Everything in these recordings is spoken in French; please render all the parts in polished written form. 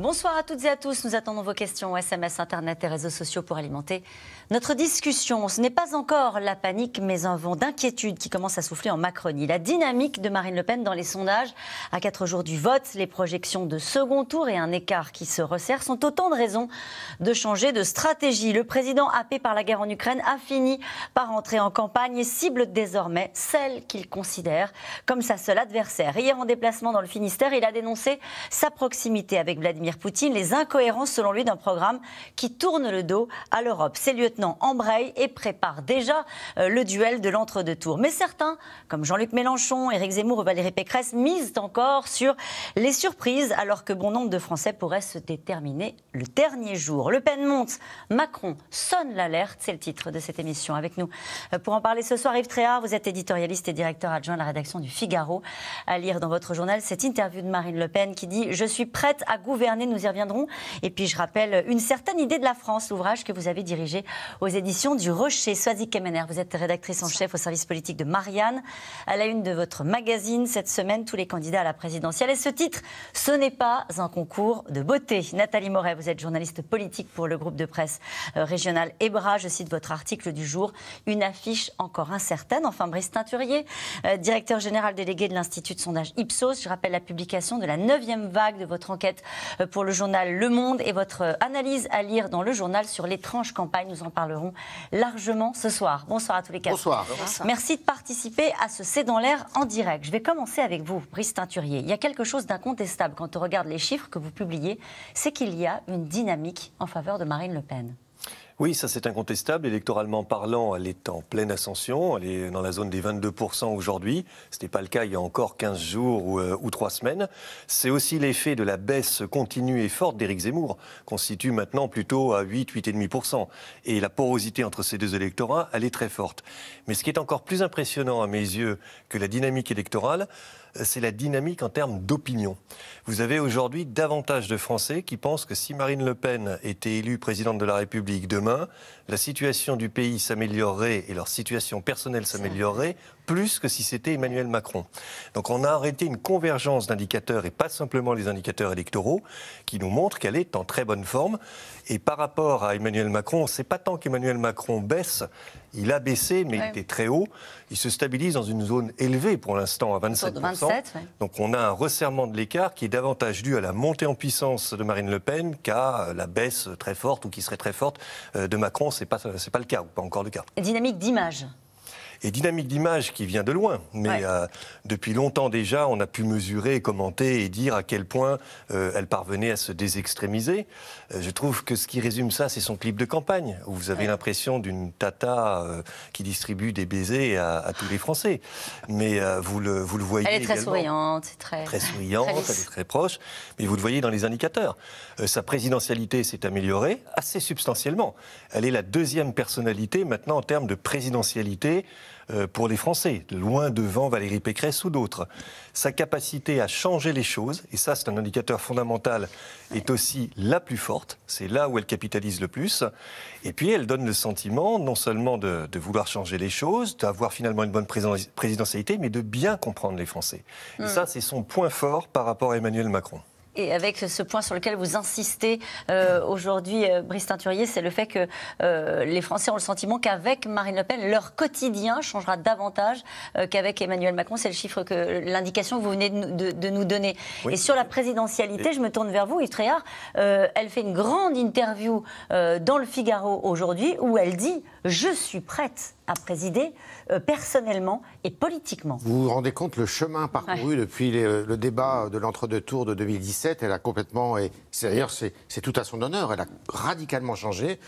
Bonsoir à toutes et à tous. Nous attendons vos questions, SMS, Internet et réseaux sociaux pour alimenter notre discussion. Ce n'est pas encore la panique, mais un vent d'inquiétude qui commence à souffler en Macronie. La dynamique de Marine Le Pen dans les sondages, à 4 jours du vote, les projections de second tour et un écart qui se resserre sont autant de raisons de changer de stratégie. Le président, happé par la guerre en Ukraine, a fini par entrer en campagne et cible désormais celle qu'il considère comme sa seule adversaire. Hier, en déplacement dans le Finistère, il a dénoncé sa proximité avec Vladimir Poutine, les incohérences selon lui d'un programme qui tourne le dos à l'Europe. Ses lieutenants embrayent et préparent déjà le duel de l'entre-deux tours. Mais certains, comme Jean-Luc Mélenchon, Éric Zemmour ou Valérie Pécresse, misent encore sur les surprises alors que bon nombre de Français pourraient se déterminer le dernier jour. Le Pen monte, Macron sonne l'alerte, c'est le titre de cette émission. Avec nous pour en parler ce soir, Yves Tréhard, vous êtes éditorialiste et directeur adjoint de la rédaction du Figaro. À lire dans votre journal cette interview de Marine Le Pen qui dit « Je suis prête à gouverner », nous y reviendrons. Et puis je rappelle Une certaine idée de la France, l'ouvrage que vous avez dirigé aux éditions du Rocher. Swazik Kemener, vous êtes rédactrice en chef au service politique de Marianne. À la une de votre magazine cette semaine, tous les candidats à la présidentielle. Et ce titre, ce n'est pas un concours de beauté. Nathalie Moret, vous êtes journaliste politique pour le groupe de presse régional EBRA. Je cite votre article du jour, une affiche encore incertaine. Enfin, Brice Teinturier, directeur général délégué de l'Institut de sondage Ipsos. Je rappelle la publication de la 9e vague de votre enquête pour le journal Le Monde et votre analyse à lire dans le journal sur l'étrange campagne. Nous en parlerons largement ce soir. Bonsoir à tous les quatre. Bonsoir. Merci de participer à ce C'est dans l'air en direct. Je vais commencer avec vous, Brice Teinturier. Il y a quelque chose d'incontestable quand on regarde les chiffres que vous publiez, c'est qu'il y a une dynamique en faveur de Marine Le Pen. Oui, ça c'est incontestable. Électoralement parlant, elle est en pleine ascension. Elle est dans la zone des 22% aujourd'hui. Ce n'était pas le cas il y a encore 15 jours ou 3 semaines. C'est aussi l'effet de la baisse continue et forte d'Éric Zemmour, constitue maintenant plutôt à 8,5%. Et la porosité entre ces deux électorats, elle est très forte. Mais ce qui est encore plus impressionnant à mes yeux que la dynamique électorale, c'est la dynamique en termes d'opinion. Vous avez aujourd'hui davantage de Français qui pensent que si Marine Le Pen était élue présidente de la République demain, la situation du pays s'améliorerait et leur situation personnelle s'améliorerait plus que si c'était Emmanuel Macron. Donc on a arrêté une convergence d'indicateurs et pas simplement les indicateurs électoraux qui nous montrent qu'elle est en très bonne forme. Et par rapport à Emmanuel Macron, c'est pas tant qu'Emmanuel Macron baisse, il a baissé mais il était très haut. Il se stabilise dans une zone élevée pour l'instant à 27%. Donc on a un resserrement de l'écart qui est davantage dû à la montée en puissance de Marine Le Pen qu'à la baisse très forte ou qui serait très forte de Macron. C'est pas le cas, ou pas encore le cas. Dynamique d'image. Et dynamique d'image qui vient de loin. Mais depuis longtemps déjà, on a pu mesurer, commenter et dire à quel point elle parvenait à se désextrémiser. Je trouve que ce qui résume ça, c'est son clip de campagne, où vous avez l'impression d'une tata qui distribue des baisers à tous les Français. Mais vous le voyez elle est très également. Souriante. Très souriante, elle est très proche. Mais vous le voyez dans les indicateurs. Sa présidentialité s'est améliorée assez substantiellement. Elle est la deuxième personnalité maintenant en termes de présidentialité pour les Français, loin devant Valérie Pécresse ou d'autres. Sa capacité à changer les choses, et ça c'est un indicateur fondamental, est aussi la plus forte, c'est là où elle capitalise le plus, et puis elle donne le sentiment non seulement de vouloir changer les choses, d'avoir finalement une bonne présidentialité, mais de bien comprendre les Français. Et ça c'est son point fort par rapport à Emmanuel Macron. Et avec ce point sur lequel vous insistez aujourd'hui, Brice Teinturier, c'est le fait que les Français ont le sentiment qu'avec Marine Le Pen, leur quotidien changera davantage qu'avec Emmanuel Macron. C'est le chiffre l'indication que vous venez de nous donner. Oui. Et sur la présidentialité, je me tourne vers vous, Yves Tréhard. Elle fait une grande interview dans le Figaro aujourd'hui où elle dit « Je suis prête à présider personnellement et politiquement ». Vous vous rendez compte le chemin parcouru depuis le débat de l'entre-deux tours de 2017. Elle a complètement, et d'ailleurs c'est tout à son honneur, elle a radicalement changé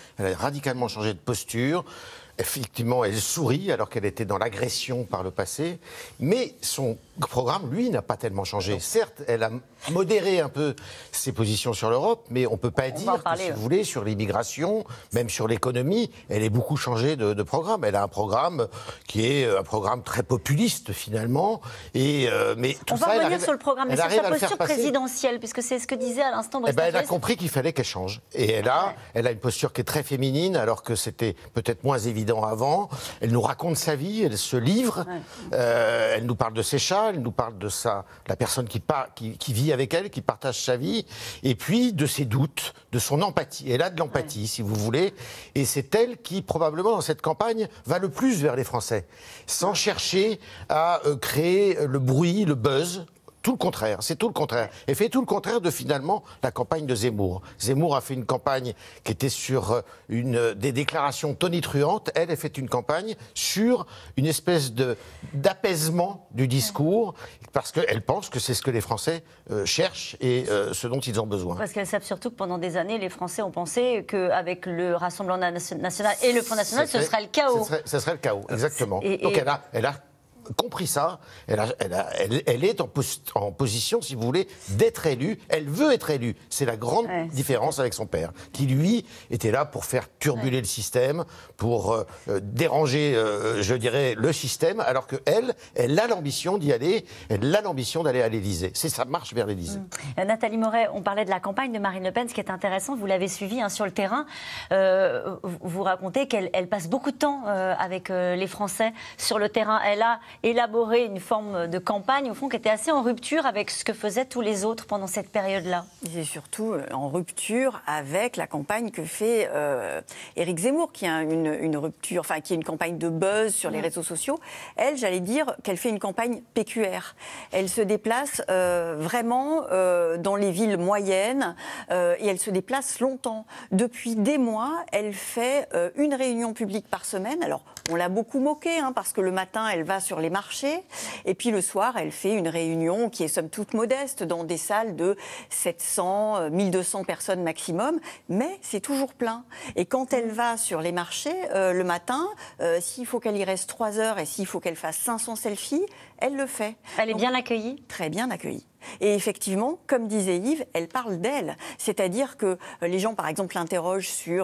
de posture. Effectivement, elle sourit alors qu'elle était dans l'agression par le passé, mais son programme, lui, n'a pas tellement changé. Certes, elle a modéré un peu ses positions sur l'Europe, mais on ne peut pas dire que, si vous voulez, sur l'immigration, même sur l'économie, elle ait beaucoup changé de programme. Elle a un programme qui est un programme très populiste, finalement. Mais tout on va revenir sur le programme, mais sur sa posture présidentielle, puisque c'est ce que disait à l'instant Brice Teinturier. Elle a compris qu'il fallait qu'elle change. Et elle a une posture qui est très féminine, alors que c'était peut-être moins évident avant. Elle nous raconte sa vie, elle se livre, elle nous parle de ses chats, nationale, elle nous parle de la personne qui vit avec elle, qui partage sa vie, et puis de ses doutes, de son empathie. Elle a de l'empathie, si vous voulez, et c'est elle qui, probablement, dans cette campagne, va le plus vers les Français, sans chercher à créer le bruit, le buzz. Tout le contraire, c'est tout le contraire. Elle fait tout le contraire de finalement la campagne de Zemmour. Zemmour a fait une campagne qui était sur des déclarations tonitruantes. Elle fait une campagne sur une espèce d'apaisement du discours, parce qu'elle pense que c'est ce que les Français cherchent et ce dont ils ont besoin. Parce qu'elle savent surtout que pendant des années, les Français ont pensé qu'avec le Rassemblement national et le Front national, ce serait le chaos. Ce serait le chaos, exactement. Donc elle a compris ça, elle est en position, si vous voulez, d'être élue. Elle veut être élue. C'est la grande différence avec son père, qui lui était là pour faire turbuler le système, pour déranger, je dirais, le système, alors qu'elle, elle a l'ambition d'y aller, elle a l'ambition d'aller à l'Élysée. C'est sa marche vers l'Élysée. Nathalie Moret, on parlait de la campagne de Marine Le Pen. Ce qui est intéressant, vous l'avez suivi sur le terrain, vous racontez qu'elle passe beaucoup de temps avec les Français sur le terrain. Elle a élaborer une forme de campagne, au fond, qui était assez en rupture avec ce que faisaient tous les autres pendant cette période-là. Et surtout en rupture avec la campagne que fait Éric Zemmour, qui a une rupture, enfin, qui est une campagne de buzz sur les réseaux sociaux. Elle, j'allais dire qu'elle fait une campagne PQR. Elle se déplace vraiment dans les villes moyennes et elle se déplace longtemps. Depuis des mois, elle fait une réunion publique par semaine. Alors, on l'a beaucoup moquée, parce que le matin, elle va sur les marché. Et puis le soir, elle fait une réunion qui est somme toute modeste dans des salles de 700, 1200 personnes maximum. Mais c'est toujours plein. Et quand elle va sur les marchés, le matin, s'il faut qu'elle y reste 3 heures et s'il faut qu'elle fasse 500 selfies, elle le fait. Elle est bien accueillie ? Très bien accueillie. Et effectivement, comme disait Yves, elle parle d'elle. C'est-à-dire que les gens, par exemple, l'interrogent sur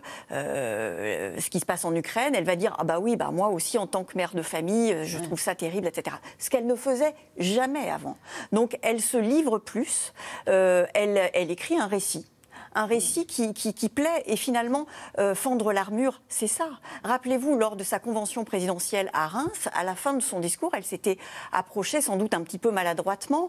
ce qui se passe en Ukraine. Elle va dire « Ah bah oui, bah moi aussi, en tant que mère de famille, je trouve ça terrible, etc. » Ce qu'elle ne faisait jamais avant. Donc, elle se livre plus. Elle écrit un récit. Un récit qui plaît, et finalement, fendre l'armure, c'est ça. Rappelez-vous, lors de sa convention présidentielle à Reims, à la fin de son discours, elle s'était approchée, sans doute un petit peu maladroitement,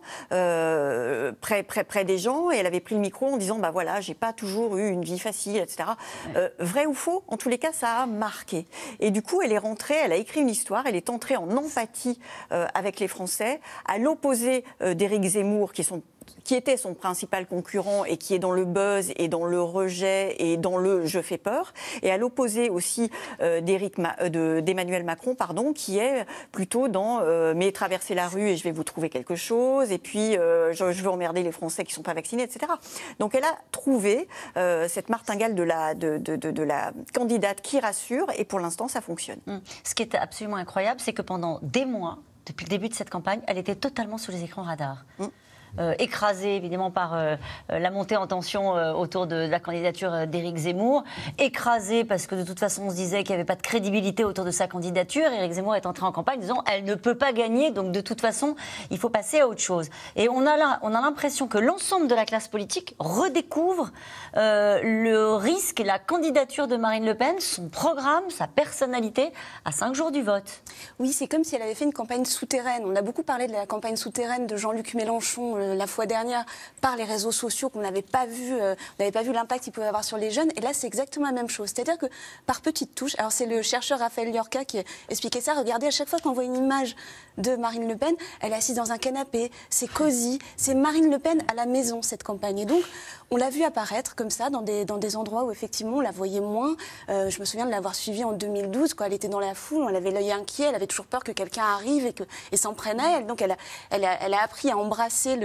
près des gens, et elle avait pris le micro en disant « bah voilà, j'ai pas toujours eu une vie facile, etc. » Vrai ou faux, en tous les cas, ça a marqué. Et du coup, elle est rentrée, elle a écrit une histoire, elle est entrée en empathie avec les Français, à l'opposé d'Éric Zemmour, qui était son principal concurrent et qui est dans le buzz et dans le rejet et dans le « je fais peur », et à l'opposé aussi d'Emmanuel Macron, qui est plutôt dans mais traverser la rue et je vais vous trouver quelque chose, et puis je veux emmerder les Français qui ne sont pas vaccinés, etc. Donc elle a trouvé cette martingale de la candidate qui rassure, et pour l'instant ça fonctionne. Ce qui est absolument incroyable, c'est que pendant des mois, depuis le début de cette campagne, elle était totalement sous les écrans radars. Écrasée évidemment par la montée en tension autour de la candidature d'Éric Zemmour, écrasée parce que de toute façon on se disait qu'il n'y avait pas de crédibilité autour de sa candidature. Éric Zemmour est entré en campagne disant elle ne peut pas gagner, donc de toute façon il faut passer à autre chose. Et on a l'impression que l'ensemble de la classe politique redécouvre le risque et la candidature de Marine Le Pen, son programme, sa personnalité, à 5 jours du vote. Oui, c'est comme si elle avait fait une campagne souterraine. On a beaucoup parlé de la campagne souterraine de Jean-Luc Mélenchon la fois dernière par les réseaux sociaux, qu'on n'avait pas vu, on n'avait pas vu l'impact qu'il pouvait avoir sur les jeunes. Et là, c'est exactement la même chose. C'est-à-dire que par petites touches, alors c'est le chercheur Raphaël Liorca qui expliquait ça. Regardez, à chaque fois qu'on voit une image de Marine Le Pen, elle est assise dans un canapé, c'est cosy, c'est Marine Le Pen à la maison, cette campagne. Et donc, on l'a vu apparaître comme ça dans des endroits où effectivement on la voyait moins. Je me souviens de l'avoir suivie en 2012, quand elle était dans la foule, on avait l'œil inquiet, elle avait toujours peur que quelqu'un arrive et s'en prenne à elle. Donc elle a appris à embrasser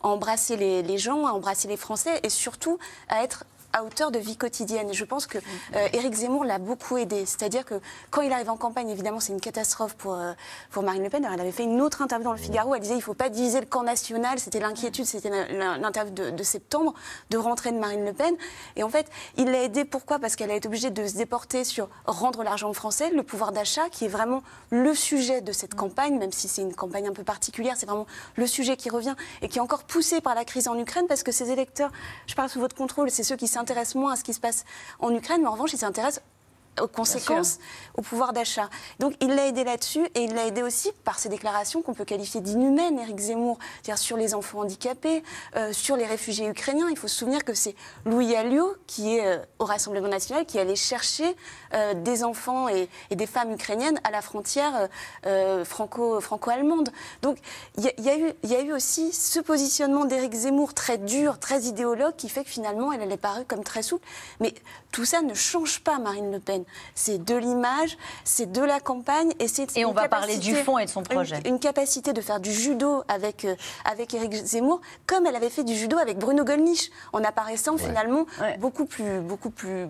les gens, à embrasser les Français et surtout à être à hauteur de vie quotidienne. Et je pense que Éric Zemmour l'a beaucoup aidé. C'est-à-dire que quand il arrive en campagne, évidemment, c'est une catastrophe pour Marine Le Pen. Alors, elle avait fait une autre interview dans le Figaro. Elle disait il ne faut pas diviser le camp national. C'était l'inquiétude, c'était l'interview de septembre, de rentrée de Marine Le Pen. Et en fait, il l'a aidée. Pourquoi ? Parce qu'elle a été obligée de se déporter sur rendre l'argent aux Français, le pouvoir d'achat, qui est vraiment le sujet de cette campagne, même si c'est une campagne un peu particulière. C'est vraiment le sujet qui revient et qui est encore poussé par la crise en Ukraine, parce que ces électeurs, je parle sous votre contrôle, c'est ceux qui s'intéressent moins à ce qui se passe en Ukraine, mais en revanche, ils s'intéressent aux conséquences au pouvoir d'achat. Donc il l'a aidé là-dessus et il l'a aidé aussi par ses déclarations qu'on peut qualifier d'inhumaines, Éric Zemmour, c'est-à-dire sur les enfants handicapés, sur les réfugiés ukrainiens. Il faut se souvenir que c'est Louis Alliot qui est au Rassemblement national qui allait chercher des enfants et des femmes ukrainiennes à la frontière franco-allemande. Donc il y a eu aussi ce positionnement d'Éric Zemmour très dur, très idéologue, qui fait que finalement elle est parue comme très souple. Mais tout ça ne change pas Marine Le Pen. C'est de l'image, c'est de la campagne et on va parler du fond et de son projet. Une capacité de faire du judo avec Éric Zemmour, comme elle avait fait du judo avec Bruno Gollnisch, en apparaissant finalement beaucoup plus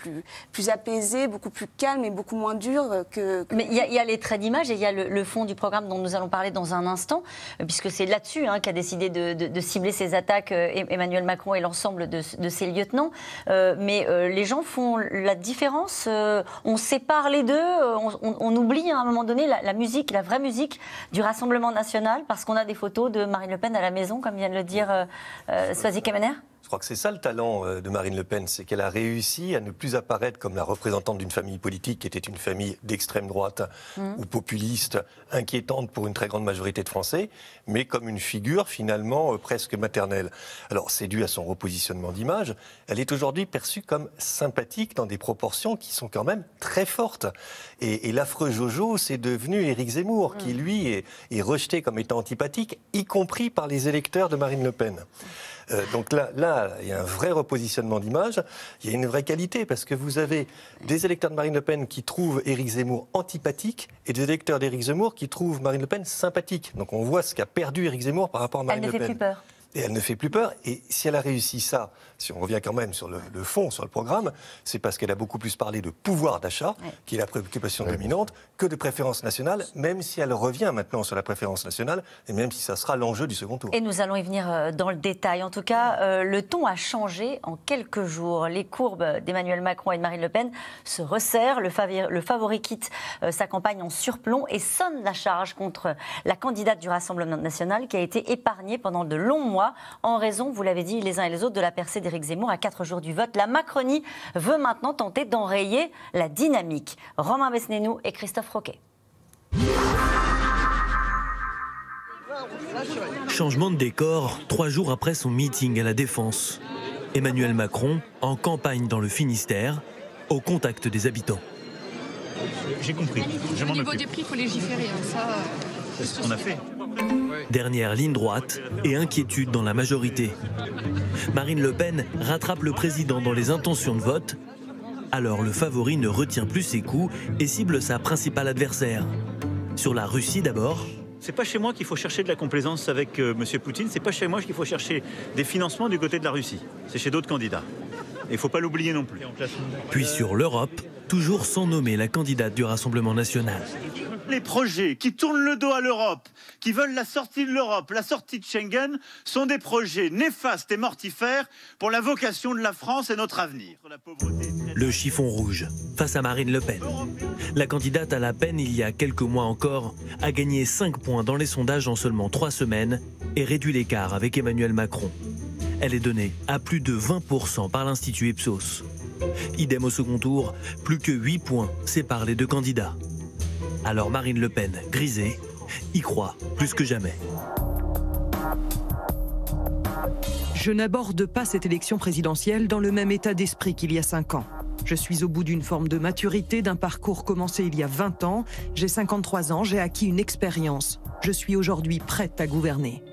apaisé, beaucoup plus calme et beaucoup moins dur que... Mais il y a les traits d'image et il y a le fond du programme dont nous allons parler dans un instant, puisque c'est là-dessus qu'a décidé de cibler ses attaques Emmanuel Macron et l'ensemble de ses lieutenants. Mais les gens font la différence. On sépare les deux. On oublie à un moment donné la musique, la vraie musique du Rassemblement national, parce qu'on a des photos de Marine Le Pen à la maison, comme vient de le dire Swazik Kemener. Je crois que c'est ça le talent de Marine Le Pen, c'est qu'elle a réussi à ne plus apparaître comme la représentante d'une famille politique qui était une famille d'extrême droite ou populiste, inquiétante pour une très grande majorité de Français, mais comme une figure finalement presque maternelle. Alors c'est dû à son repositionnement d'image. Elle est aujourd'hui perçue comme sympathique dans des proportions qui sont quand même très fortes. Et l'affreux Jojo, c'est devenu Éric Zemmour, qui lui est rejeté comme étant antipathique, y compris par les électeurs de Marine Le Pen. Donc là, il y a un vrai repositionnement d'image, il y a une vraie qualité, parce que vous avez des électeurs de Marine Le Pen qui trouvent Éric Zemmour antipathique et des électeurs d'Éric Zemmour qui trouvent Marine Le Pen sympathique. Donc on voit ce qu'a perdu Éric Zemmour par rapport à Marine Le Pen. Elle ne fait plus peur. Et elle ne fait plus peur. Et si elle a réussi ça, si on revient quand même sur le fond, sur le programme, c'est parce qu'elle a beaucoup plus parlé de pouvoir d'achat, qui est la préoccupation dominante, que de préférence nationale, même si elle revient maintenant sur la préférence nationale, et même si ça sera l'enjeu du second tour. Et nous allons y venir dans le détail. En tout cas, le ton a changé en quelques jours. Les courbes d'Emmanuel Macron et de Marine Le Pen se resserrent. Le favori quitte sa campagne en surplomb et sonne la charge contre la candidate du Rassemblement national qui a été épargnée pendant de longs mois en raison, vous l'avez dit les uns et les autres, de la percée d'Éric Zemmour à 4 jours du vote. La Macronie veut maintenant tenter d'enrayer la dynamique. Romain Besnénou et Christophe Roquet. Changement de décor 3 jours après son meeting à la Défense. Emmanuel Macron en campagne dans le Finistère, au contact des habitants. J'ai compris. Je m'en occupe. Au niveau des prix, il faut légiférer. C'est ce qu'on a fait. Dernière ligne droite et inquiétude dans la majorité. Marine Le Pen rattrape le président dans les intentions de vote. Alors le favori ne retient plus ses coups et cible sa principale adversaire. Sur la Russie d'abord. C'est pas chez moi qu'il faut chercher de la complaisance avec M. Poutine. C'est pas chez moi qu'il faut chercher des financements du côté de la Russie. C'est chez d'autres candidats. Et il ne faut pas l'oublier non plus. Puis sur l'Europe, toujours sans nommer la candidate du Rassemblement national. Les projets qui tournent le dos à l'Europe, qui veulent la sortie de l'Europe, la sortie de Schengen, sont des projets néfastes et mortifères pour la vocation de la France et notre avenir. Le chiffon rouge face à Marine Le Pen. La candidate à la peine, il y a quelques mois encore, a gagné 5 points dans les sondages en seulement 3 semaines et réduit l'écart avec Emmanuel Macron. Elle est donnée à plus de 20% par l'Institut Ipsos. Idem au second tour, plus que 8 points séparent les deux candidats. Alors Marine Le Pen, grisée, y croit plus que jamais. Je n'aborde pas cette élection présidentielle dans le même état d'esprit qu'il y a 5 ans. Je suis au bout d'une forme de maturité, d'un parcours commencé il y a 20 ans. J'ai 53 ans, j'ai acquis une expérience. Je suis aujourd'hui prête à gouverner.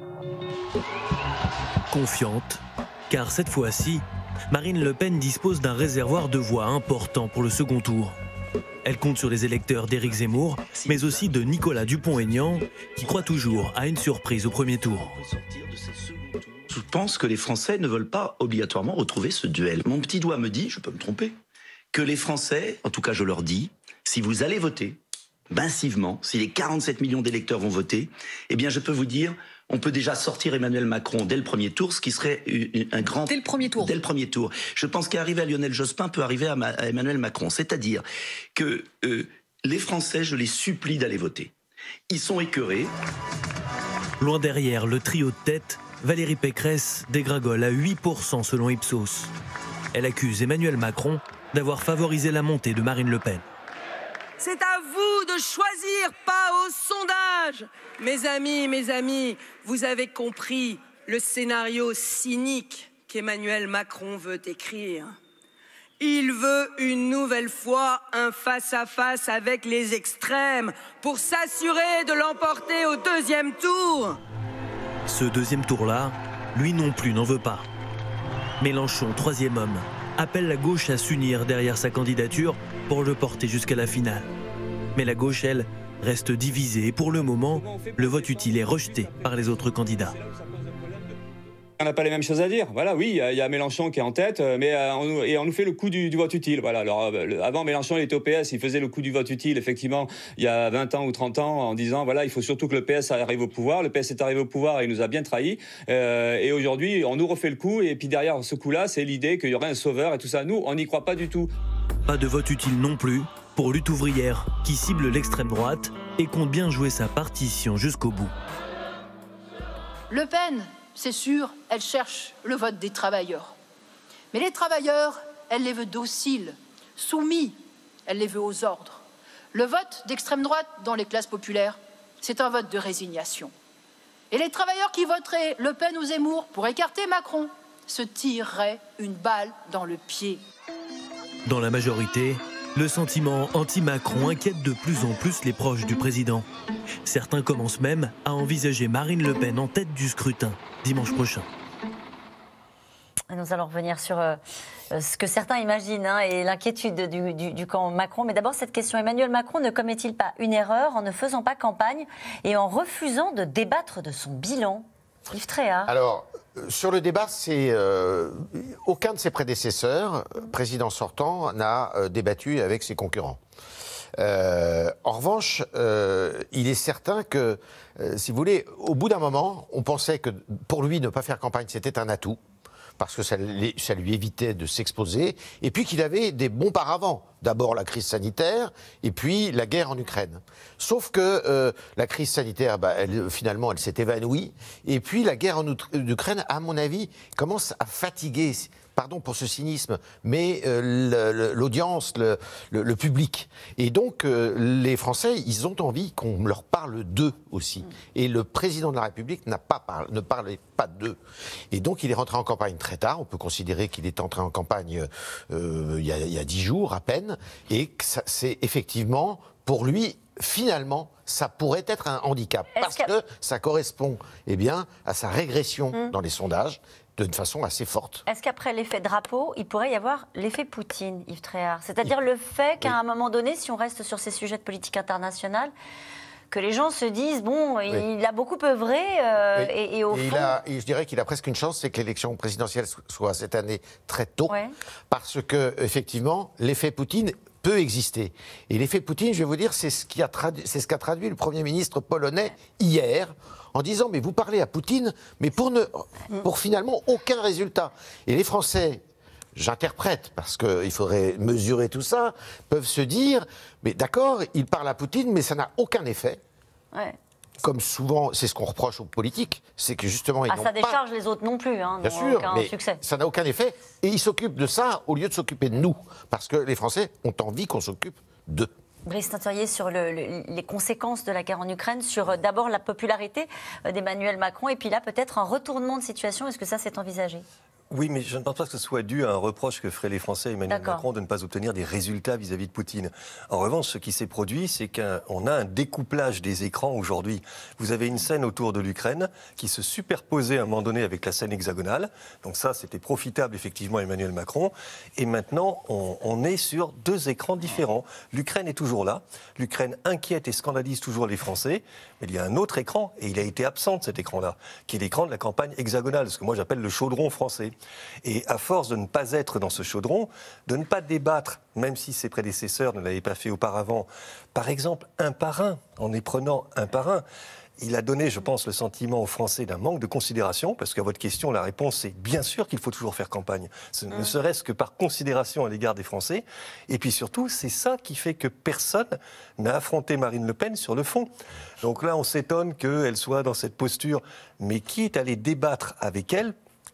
Confiante, car cette fois-ci, Marine Le Pen dispose d'un réservoir de voix important pour le second tour. Elle compte sur les électeurs d'Éric Zemmour, mais aussi de Nicolas Dupont-Aignan, qui croit toujours à une surprise au premier tour. Je pense que les Français ne veulent pas obligatoirement retrouver ce duel. Mon petit doigt me dit, je peux me tromper, que les Français, en tout cas je leur dis, si vous allez voter, massivement, si les 47 millions d'électeurs vont voter, eh bien je peux vous dire, on peut déjà sortir Emmanuel Macron dès le premier tour, ce qui serait un grand... Dès le premier tour. Dès le premier tour. Je pense qu'arriver à Lionel Jospin peut arriver à Emmanuel Macron. C'est-à-dire que les Français, je les supplie d'aller voter. Ils sont écœurés. Loin derrière le trio de tête, Valérie Pécresse dégringole à 8% selon Ipsos. Elle accuse Emmanuel Macron d'avoir favorisé la montée de Marine Le Pen. C'est à vous de choisir, pas au sondage. Mes amis, vous avez compris le scénario cynique qu'Emmanuel Macron veut écrire. Il veut une nouvelle fois un face-à-face avec les extrêmes pour s'assurer de l'emporter au deuxième tour. Ce deuxième tour-là, lui non plus n'en veut pas. Mélenchon, troisième homme, appelle la gauche à s'unir derrière sa candidature pour le porter jusqu'à la finale. Mais la gauche, elle, reste divisée et pour le moment, le vote utile est rejeté par les autres candidats. On n'a pas les mêmes choses à dire. Voilà, oui, il y a Mélenchon qui est en tête, mais on nous fait le coup du vote utile. Voilà. Alors, avant, Mélenchon il était au PS, il faisait le coup du vote utile, effectivement, il y a 20 ans ou 30 ans, en disant, voilà, il faut surtout que le PS arrive au pouvoir. Le PS est arrivé au pouvoir et il nous a bien trahis. Et aujourd'hui, on nous refait le coup, et puis derrière ce coup-là, c'est l'idée qu'il y aurait un sauveur et tout ça. Nous, on n'y croit pas du tout. Pas de vote utile non plus pour Lutte ouvrière, qui cible l'extrême droite et compte bien jouer sa partition jusqu'au bout. Le Pen, c'est sûr, elle cherche le vote des travailleurs. Mais les travailleurs, elle les veut dociles, soumis, elle les veut aux ordres. Le vote d'extrême droite dans les classes populaires, c'est un vote de résignation. Et les travailleurs qui voteraient Le Pen ou Zemmour pour écarter Macron se tireraient une balle dans le pied. Dans la majorité, le sentiment anti-Macron inquiète de plus en plus les proches du président. Certains commencent même à envisager Marine Le Pen en tête du scrutin dimanche prochain. Nous allons revenir sur ce que certains imaginent et l'inquiétude du camp Macron. Mais d'abord, cette question, Emmanuel Macron ne commet-il pas une erreur en ne faisant pas campagne et en refusant de débattre de son bilan? Yves Tréhard. Alors, sur le débat, aucun de ses prédécesseurs, président sortant, n'a débattu avec ses concurrents. En revanche, il est certain que, si vous voulez, au bout d'un moment, on pensait que pour lui, ne pas faire campagne, c'était un atout, parce que ça lui évitait de s'exposer, et puis qu'il avait des bons paravents. D'abord la crise sanitaire, et puis la guerre en Ukraine. Sauf que la crise sanitaire, finalement, elle s'est évanouie, et puis la guerre en Ukraine, à mon avis, commence à fatiguer, pardon pour ce cynisme, mais l'audience, le public. Et donc, les Français, ils ont envie qu'on leur parle d'eux aussi. Et le président de la République ne parlait pas d'eux. Et donc, il est rentré en campagne très tard. On peut considérer qu'il est entré en campagne il y a 10 jours à peine. Et c'est effectivement, pour lui, finalement, ça pourrait être un handicap. Parce que ça correspond à sa régression dans les sondages, d'une façon assez forte. Est-ce qu'après l'effet drapeau, il pourrait y avoir l'effet Poutine, Yves Tréhard? C'est-à-dire le fait qu'à un moment donné, si on reste sur ces sujets de politique internationale, que les gens se disent, bon, il a beaucoup œuvré et au fond... je dirais qu'il a presque une chance, c'est que l'élection présidentielle soit cette année très tôt, parce que, effectivement, l'effet Poutine peut exister. Et l'effet Poutine, je vais vous dire, c'est ce qu'a traduit le Premier ministre polonais hier, en disant, mais vous parlez à Poutine, mais pour finalement aucun résultat. Et les Français, j'interprète, parce qu'il faudrait mesurer tout ça, peuvent se dire, mais d'accord, il parle à Poutine, mais ça n'a aucun effet. Ouais. Comme souvent, c'est ce qu'on reproche aux politiques, c'est que justement, ils n'ont pas... ça décharge les autres non plus, Bien sûr, aucun mais succès. Ça n'a aucun effet. Et ils s'occupent de ça au lieu de s'occuper de nous. Parce que les Français ont envie qu'on s'occupe d'eux. Brice Teinturier, sur les conséquences de la guerre en Ukraine, sur d'abord la popularité d'Emmanuel Macron, et puis là, peut-être un retournement de situation. Est-ce que ça, c'est envisagé ? Oui, mais je ne pense pas que ce soit dû à un reproche que feraient les Français à Emmanuel Macron de ne pas obtenir des résultats vis-à-vis de Poutine. En revanche, ce qui s'est produit, c'est qu'on a un découplage des écrans aujourd'hui. Vous avez une scène autour de l'Ukraine qui se superposait à un moment donné avec la scène hexagonale. Donc ça, c'était profitable effectivement à Emmanuel Macron. Et maintenant, on est sur deux écrans différents. L'Ukraine est toujours là. L'Ukraine inquiète et scandalise toujours les Français. Mais il y a un autre écran, et il a été absent de cet écran-là, qui est l'écran de la campagne hexagonale, ce que moi j'appelle le chaudron français. Et à force de ne pas être dans ce chaudron, de ne pas débattre, même si ses prédécesseurs ne l'avaient pas fait auparavant, par exemple, un par un, en les prenant un par un, il a donné, je pense, le sentiment aux Français d'un manque de considération, parce qu'à votre question, la réponse est bien sûr qu'il faut toujours faire campagne, ne serait-ce que par considération à l'égard des Français. Et puis surtout, c'est ça qui fait que personne n'a affronté Marine Le Pen sur le fond. Donc là, on s'étonne qu'elle soit dans cette posture. Mais qui est allé débattre avec elle ?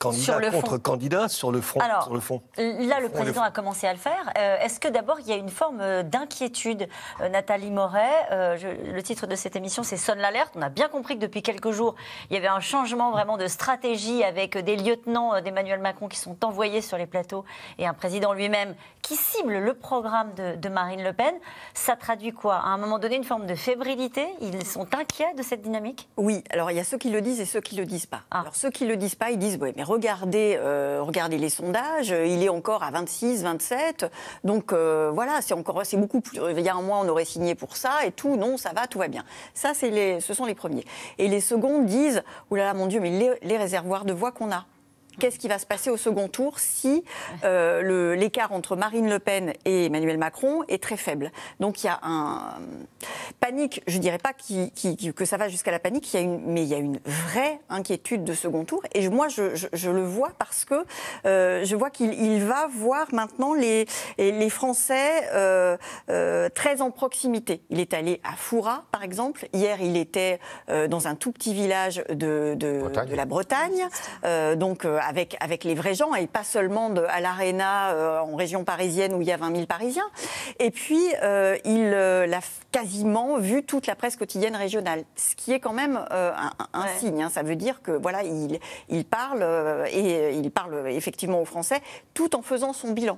Candidat contre candidat sur le front. Alors, sur le fond. Là, le président a commencé à le faire. Est-ce que d'abord, il y a une forme d'inquiétude, Nathalie Moret, le titre de cette émission, c'est Sonne l'alerte. On a bien compris que depuis quelques jours, il y avait un changement vraiment de stratégie avec des lieutenants d'Emmanuel Macron qui sont envoyés sur les plateaux et un président lui-même qui cible le programme de Marine Le Pen. Ça traduit quoi? À un moment donné, une forme de fébrilité? Ils sont inquiets de cette dynamique? Oui, alors il y a ceux qui le disent et ceux qui ne le disent pas. Alors ceux qui ne le disent pas, ils disent, ouais, mais regardez les sondages, il est encore à 26, 27, donc voilà, c'est beaucoup plus... Il y a un mois, on aurait signé pour ça et tout, non, ça va, tout va bien. Ça, ce sont les premiers. Et les seconds disent, oulala, mon Dieu, mais les réservoirs de voix qu'on a. Qu'est-ce qui va se passer au second tour si l'écart entre Marine Le Pen et Emmanuel Macron est très faible? Donc il y a un panique, je ne dirais pas que ça va jusqu'à la panique, mais il y a une vraie inquiétude de second tour. Et moi, je le vois parce que je vois qu'il va voir maintenant les Français très en proximité. Il est allé à Foura, par exemple. Hier, il était dans un tout petit village de la Bretagne. Donc avec les vrais gens et pas seulement à l'Arena en région parisienne où il y a 20 000 Parisiens. Et puis, il a quasiment vu toute la presse quotidienne régionale, ce qui est quand même un signe. Hein. Ça veut dire que voilà, il parle et il parle effectivement aux Français tout en faisant son bilan.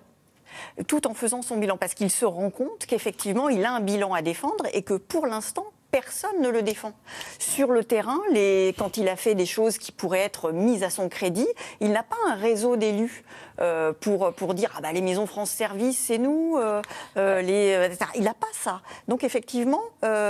Parce qu'il se rend compte qu'effectivement, il a un bilan à défendre et que pour l'instant, personne ne le défend. Sur le terrain, quand il a fait des choses qui pourraient être mises à son crédit, il n'a pas un réseau d'élus pour dire les maisons France Service, c'est nous. Il n'a pas ça. Donc effectivement,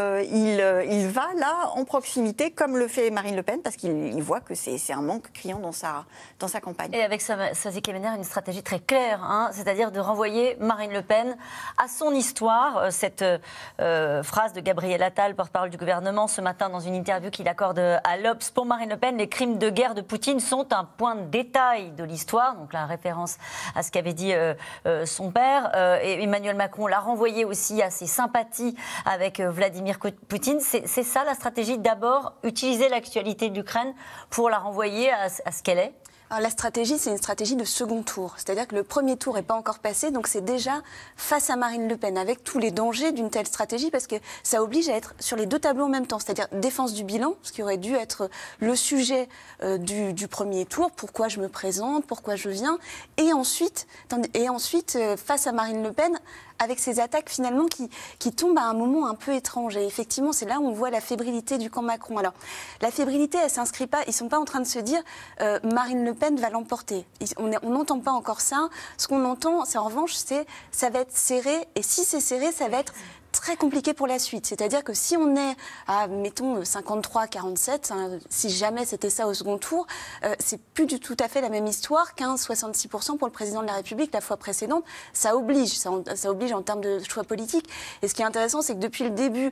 il va là en proximité, comme le fait Marine Le Pen, parce qu'il voit que c'est un manque criant dans sa campagne. Et avec Sosie Kemener, une stratégie très claire, hein, c'est-à-dire de renvoyer Marine Le Pen à son histoire. Cette phrase de Gabriel Attal, porte-parole du gouvernement, ce matin dans une interview qu'il accorde à l'Obs. Pour Marine Le Pen, les crimes de guerre de Poutine sont un point de détail de l'histoire, donc la référence à ce qu'avait dit son père. Et Emmanuel Macron l'a renvoyé aussi à ses sympathies avec Vladimir Poutine. C'est ça la stratégie, d'abord utiliser l'actualité de l'Ukraine pour la renvoyer à ce qu'elle est? Alors, la stratégie, c'est une stratégie de second tour. C'est-à-dire que le premier tour n'est pas encore passé, donc c'est déjà face à Marine Le Pen, avec tous les dangers d'une telle stratégie, parce que ça oblige à être sur les deux tableaux en même temps. C'est-à-dire défense du bilan, ce qui aurait dû être le sujet du premier tour, pourquoi je me présente, pourquoi je viens, et ensuite face à Marine Le Pen, avec ces attaques finalement qui tombent à un moment un peu étrange. Et effectivement, c'est là où on voit la fébrilité du camp Macron. Alors, la fébrilité, elle s'inscrit pas, ils sont pas en train de se dire Marine Le Pen va l'emporter. On n'entend pas encore ça. Ce qu'on entend, c'est en revanche, ça va être serré. Et si c'est serré, ça va être très compliqué pour la suite. C'est-à-dire que si on est à, mettons, 53-47, hein, si jamais c'était ça au second tour, c'est plus du tout à fait la même histoire, 15-66% pour le président de la République la fois précédente. Ça oblige en termes de choix politiques. Et ce qui est intéressant, c'est que depuis le début,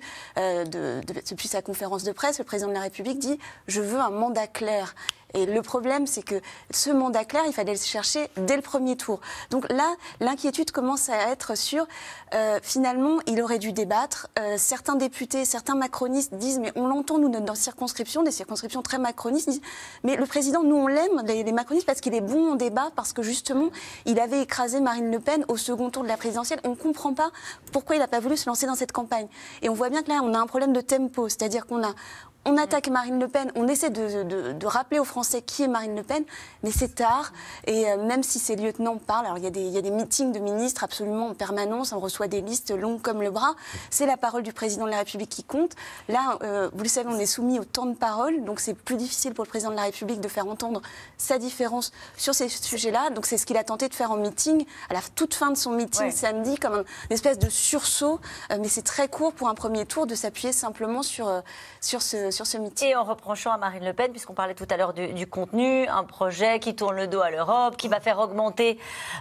depuis sa conférence de presse, le président de la République dit « Je veux un mandat clair ». Et le problème, c'est que ce mandat clair, il fallait le chercher dès le premier tour. Donc là, l'inquiétude commence à être sur, finalement, il aurait dû débattre. Certains députés, certains macronistes disent, mais on l'entend, nous, dans circonscriptions, des circonscriptions très macronistes, disent, mais le président, nous, on l'aime, les macronistes, parce qu'il est bon en débat, parce que justement, il avait écrasé Marine Le Pen au second tour de la présidentielle. On ne comprend pas pourquoi il n'a pas voulu se lancer dans cette campagne. Et on voit bien que là, on a un problème de tempo, c'est-à-dire on attaque Marine Le Pen, on essaie de rappeler aux Français qui est Marine Le Pen, mais c'est tard. Et même si ces lieutenants parlent, alors il y a des meetings de ministres absolument en permanence, on reçoit des listes longues comme le bras, c'est la parole du président de la République qui compte. Là, vous le savez, on est soumis au temps de parole, donc c'est plus difficile pour le président de la République de faire entendre sa différence sur ces sujets-là. Donc c'est ce qu'il a tenté de faire en meeting, à la toute fin de son meeting samedi, comme une espèce de sursaut, mais c'est très court pour un premier tour de s'appuyer simplement sur ce meeting. Et en reprochant à Marine Le Pen, puisqu'on parlait tout à l'heure du contenu, un projet qui tourne le dos à l'Europe, qui va faire augmenter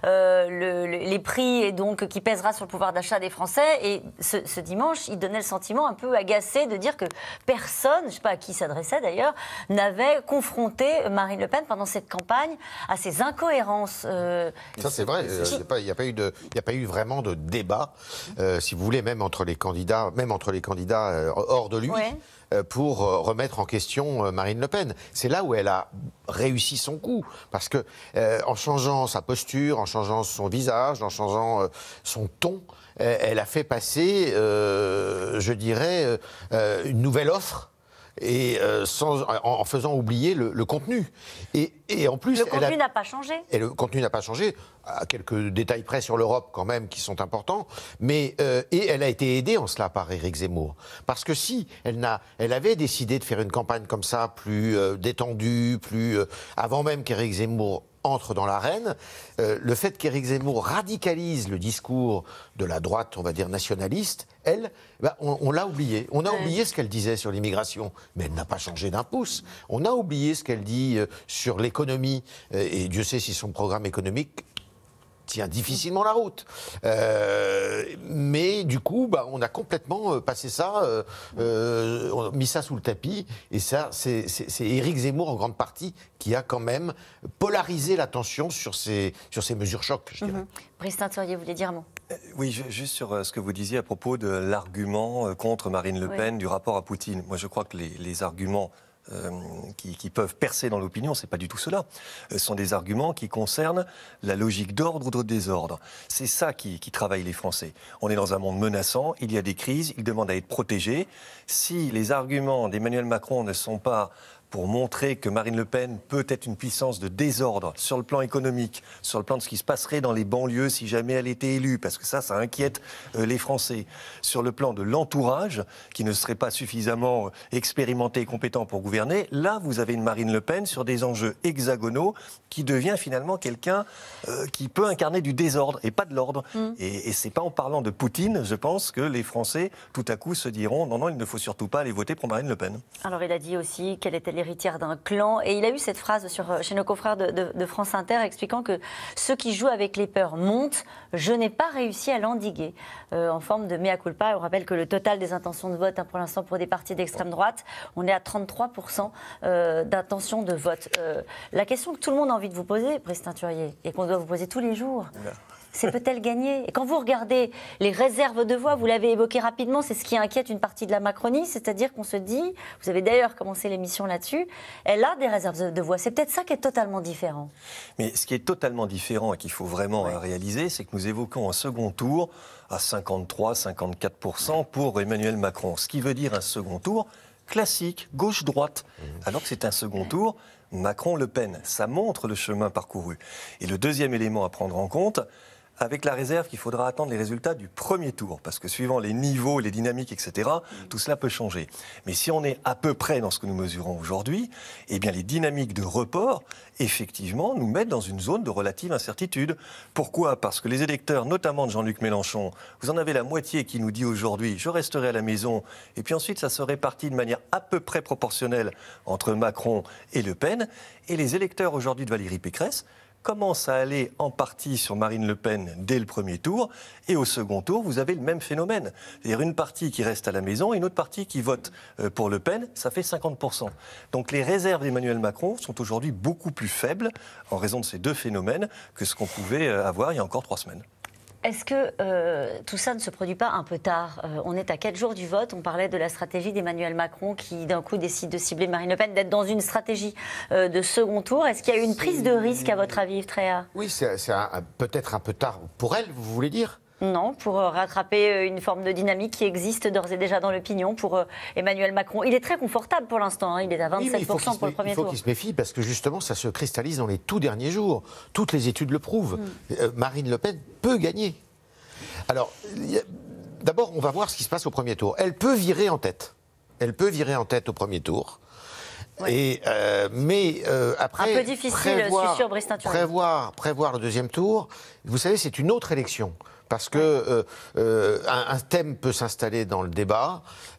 les prix et donc qui pèsera sur le pouvoir d'achat des Français. Et ce dimanche, il donnait le sentiment un peu agacé de dire que personne, je ne sais pas à qui s'adressait d'ailleurs, n'avait confronté Marine Le Pen pendant cette campagne à ces incohérences. Ça c'est vrai, il n'y a pas eu vraiment de débat, si vous voulez, même entre les candidats hors de lui. Ouais. Pour remettre en question Marine Le Pen. C'est là où elle a réussi son coup, parce que en changeant sa posture, en changeant son visage, en changeant son ton, elle a fait passer, je dirais, une nouvelle offre. Et en faisant oublier le contenu. Et en plus, le contenu n'a pas changé. Et le contenu n'a pas changé, à quelques détails près sur l'Europe quand même qui sont importants. Mais et elle a été aidée en cela par Éric Zemmour, parce que si elle avait décidé de faire une campagne comme ça, plus détendue, avant même qu'Éric Zemmour entre dans l'arène, le fait qu'Éric Zemmour radicalise le discours de la droite, on va dire nationaliste, on l'a oublié. On a oublié ce qu'elle disait sur l'immigration, mais elle n'a pas changé d'un pouce. On a oublié ce qu'elle dit sur l'économie, et Dieu sait si son programme économique tient difficilement la route. Mais du coup, on a complètement passé ça, mis ça sous le tapis, et ça, c'est Éric Zemmour en grande partie qui a quand même polarisé l'attention sur ces mesures chocs, je dirais. Brice Teinturier, vous voulez dire un mot? Oui, juste sur ce que vous disiez à propos de l'argument contre Marine Le Pen, du rapport à Poutine. Moi, je crois que les arguments qui peuvent percer dans l'opinion, c'est pas du tout cela. Ce sont des arguments qui concernent la logique d'ordre ou de désordre. C'est ça qui travaille les Français. On est dans un monde menaçant, il y a des crises, ils demandent à être protégés. Si les arguments d'Emmanuel Macron ne sont pas pour montrer que Marine Le Pen peut être une puissance de désordre sur le plan économique, sur le plan de ce qui se passerait dans les banlieues si jamais elle était élue, parce que ça inquiète les Français. Sur le plan de l'entourage, qui ne serait pas suffisamment expérimenté et compétent pour gouverner, là, vous avez une Marine Le Pen sur des enjeux hexagonaux qui devient finalement quelqu'un qui peut incarner du désordre et pas de l'ordre. Et c'est pas en parlant de Poutine, je pense, que les Français, tout à coup, se diront non, il ne faut surtout pas aller voter pour Marine Le Pen. Alors, il a dit aussi qu'elle était l'héritière d'un clan. Et il a eu cette phrase chez nos confrères de France Inter expliquant que ceux qui jouent avec les peurs montent. Je n'ai pas réussi à l'endiguer. En forme de mea culpa. On rappelle que le total des intentions de vote, pour l'instant, pour des partis d'extrême droite, on est à 33% d'intentions de vote. La question que tout le monde a envie de vous poser, Brice Teinturier, et qu'on doit vous poser tous les jours, c'est peut-elle gagner? Et quand vous regardez les réserves de voix, vous l'avez évoqué rapidement, c'est ce qui inquiète une partie de la Macronie, c'est-à-dire qu'on se dit, vous avez d'ailleurs commencé l'émission là-dessus, elle a des réserves de voix. C'est peut-être ça qui est totalement différent. Mais ce qui est totalement différent et qu'il faut vraiment réaliser, c'est que nous évoquons un second tour à 53-54% pour Emmanuel Macron. Ce qui veut dire un second tour classique, gauche-droite. Alors que c'est un second tour Macron-Le Pen. Ça montre le chemin parcouru. Et le deuxième élément à prendre en compte, avec la réserve qu'il faudra attendre les résultats du premier tour, parce que suivant les niveaux, les dynamiques, etc., tout cela peut changer. Mais si on est à peu près dans ce que nous mesurons aujourd'hui, eh bien les dynamiques de report, effectivement, nous mettent dans une zone de relative incertitude. Pourquoi? Parce que les électeurs, notamment de Jean-Luc Mélenchon, vous en avez la moitié qui nous dit aujourd'hui « je resterai à la maison », et puis ensuite ça se répartit de manière à peu près proportionnelle entre Macron et Le Pen, et les électeurs aujourd'hui de Valérie Pécresse commence à aller en partie sur Marine Le Pen dès le premier tour, et au second tour, vous avez le même phénomène. C'est-à-dire une partie qui reste à la maison et une autre partie qui vote pour Le Pen, ça fait 50%. Donc les réserves d'Emmanuel Macron sont aujourd'hui beaucoup plus faibles en raison de ces deux phénomènes que ce qu'on pouvait avoir il y a encore 3 semaines. Est-ce que tout ça ne se produit pas un peu tard? On est à 4 jours du vote. On parlait de la stratégie d'Emmanuel Macron qui, d'un coup, décide de cibler Marine Le Pen, d'être dans une stratégie de second tour. Est-ce qu'il y a eu une prise de risque, à votre avis, Yves Tréhard? Oui, c'est peut-être un peu tard pour elle, vous voulez dire? Non, pour rattraper une forme de dynamique qui existe d'ores et déjà dans l'opinion pour Emmanuel Macron. Il est très confortable pour l'instant, il est à 27% pour le premier tour. Il faut qu'il se méfie parce que justement ça se cristallise dans les tout derniers jours. Toutes les études le prouvent. Marine Le Pen peut gagner. Alors, d'abord, on va voir ce qui se passe au premier tour. Elle peut virer en tête. Elle peut virer en tête au premier tour. Ouais. Mais après, un peu difficile, je suis sûr, Brice Teinturier. Prévoir le deuxième tour, vous savez, c'est une autre élection. Parce que un thème peut s'installer dans le débat,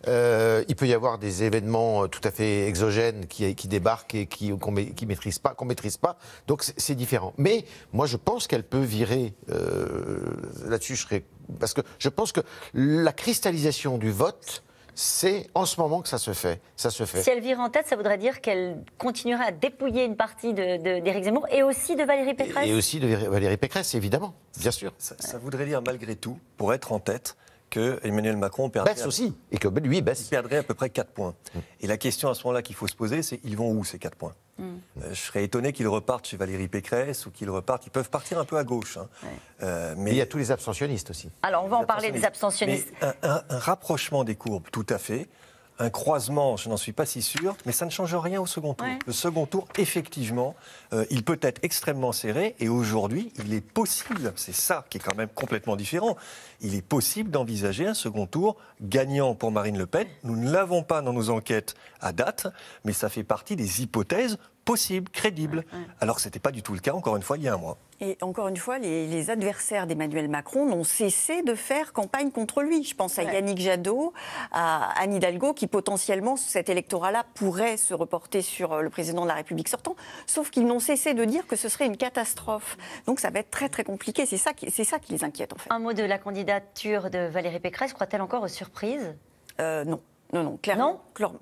il peut y avoir des événements tout à fait exogènes qui débarquent et qu'on maîtrise pas, donc c'est différent. Mais moi je pense qu'elle peut virer, là-dessus parce que je pense que la cristallisation du vote, c'est en ce moment que ça se fait. Si elle vire en tête, ça voudrait dire qu'elle continuerait à dépouiller une partie d'Éric Zemmour et aussi de Valérie Pécresse. Et aussi de Valérie Pécresse, évidemment, bien sûr. Ça voudrait dire malgré tout, pour être en tête, que Emmanuel Macron perdrait, baisse aussi, et que lui baisse. Il perdrait à peu près 4 points. Et la question à ce moment-là qu'il faut se poser, c'est ils vont où ces 4 points? Je serais étonné qu'ils repartent chez Valérie Pécresse ou qu'ils repartent. Ils peuvent partir un peu à gauche. Mais il y a tous les abstentionnistes aussi. Alors on va en parler des abstentionnistes. Mais un rapprochement des courbes, tout à fait. Un croisement, je n'en suis pas si sûr, mais ça ne change rien au second tour. Le second tour, effectivement, il peut être extrêmement serré et aujourd'hui, il est possible, c'est ça qui est quand même complètement différent, il est possible d'envisager un second tour gagnant pour Marine Le Pen. Nous ne l'avons pas dans nos enquêtes à date, mais ça fait partie des hypothèses possibles, crédibles. Alors que ce n'était pas du tout le cas, encore une fois, il y a un mois. Et encore une fois, les adversaires d'Emmanuel Macron n'ont cessé de faire campagne contre lui. Je pense à Yannick Jadot, à Anne Hidalgo, qui potentiellement, cet électorat-là pourrait se reporter sur le président de la République sortant, sauf qu'ils n'ont cessé de dire que ce serait une catastrophe. Donc ça va être très très compliqué. C'est ça qui les inquiète en fait. Un mot de la candidature de Valérie Pécresse. Croit-elle encore aux surprises? Non. Non, clairement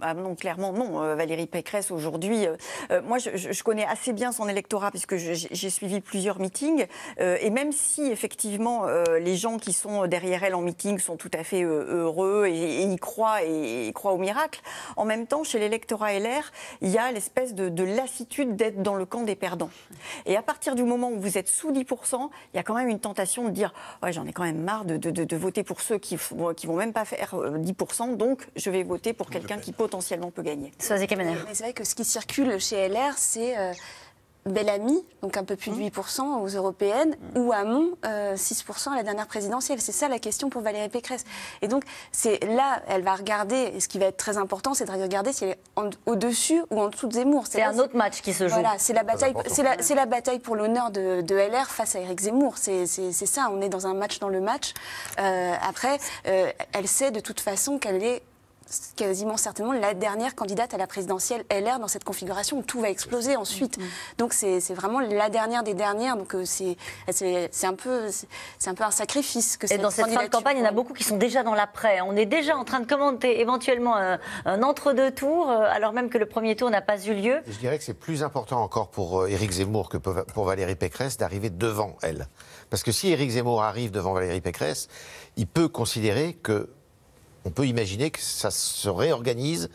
non. Valérie Pécresse, aujourd'hui, moi je connais assez bien son électorat puisque j'ai suivi plusieurs meetings. Et même si, effectivement, les gens qui sont derrière elle en meeting sont tout à fait heureux et y croient au miracle, en même temps, chez l'électorat LR, il y a l'espèce de lassitude d'être dans le camp des perdants. Et à partir du moment où vous êtes sous 10%, il y a quand même une tentation de dire « ouais, j'en ai quand même marre de voter pour ceux qui vont même pas faire 10%, donc je vais voter pour quelqu'un qui potentiellement peut gagner. » Mais c'est vrai que ce qui circule chez LR, c'est Bellamy, donc un peu plus de 8% aux européennes, ou Hamon, 6% à la dernière présidentielle. C'est ça la question pour Valérie Pécresse. Et donc, c'est là, elle va regarder, et ce qui va être très important, c'est de regarder si elle est au-dessus ou en dessous de Zemmour. C'est un autre match qui se joue. Voilà, c'est la bataille pour l'honneur de LR face à Éric Zemmour. C'est ça, on est dans un match dans le match. Après, elle sait de toute façon qu'elle est quasiment certainement la dernière candidate à la présidentielle LR dans cette configuration où tout va exploser ensuite. Donc c'est vraiment la dernière des dernières. Donc c'est un peu un sacrifice que cette Et dans cette fin de campagne, il y en a beaucoup qui sont déjà dans l'après. On est déjà en train de commenter éventuellement un entre-deux tours, alors même que le premier tour n'a pas eu lieu. Je dirais que c'est plus important encore pour Éric Zemmour que pour Valérie Pécresse d'arriver devant elle. Parce que si Éric Zemmour arrive devant Valérie Pécresse, il peut considérer que on peut imaginer que ça se réorganise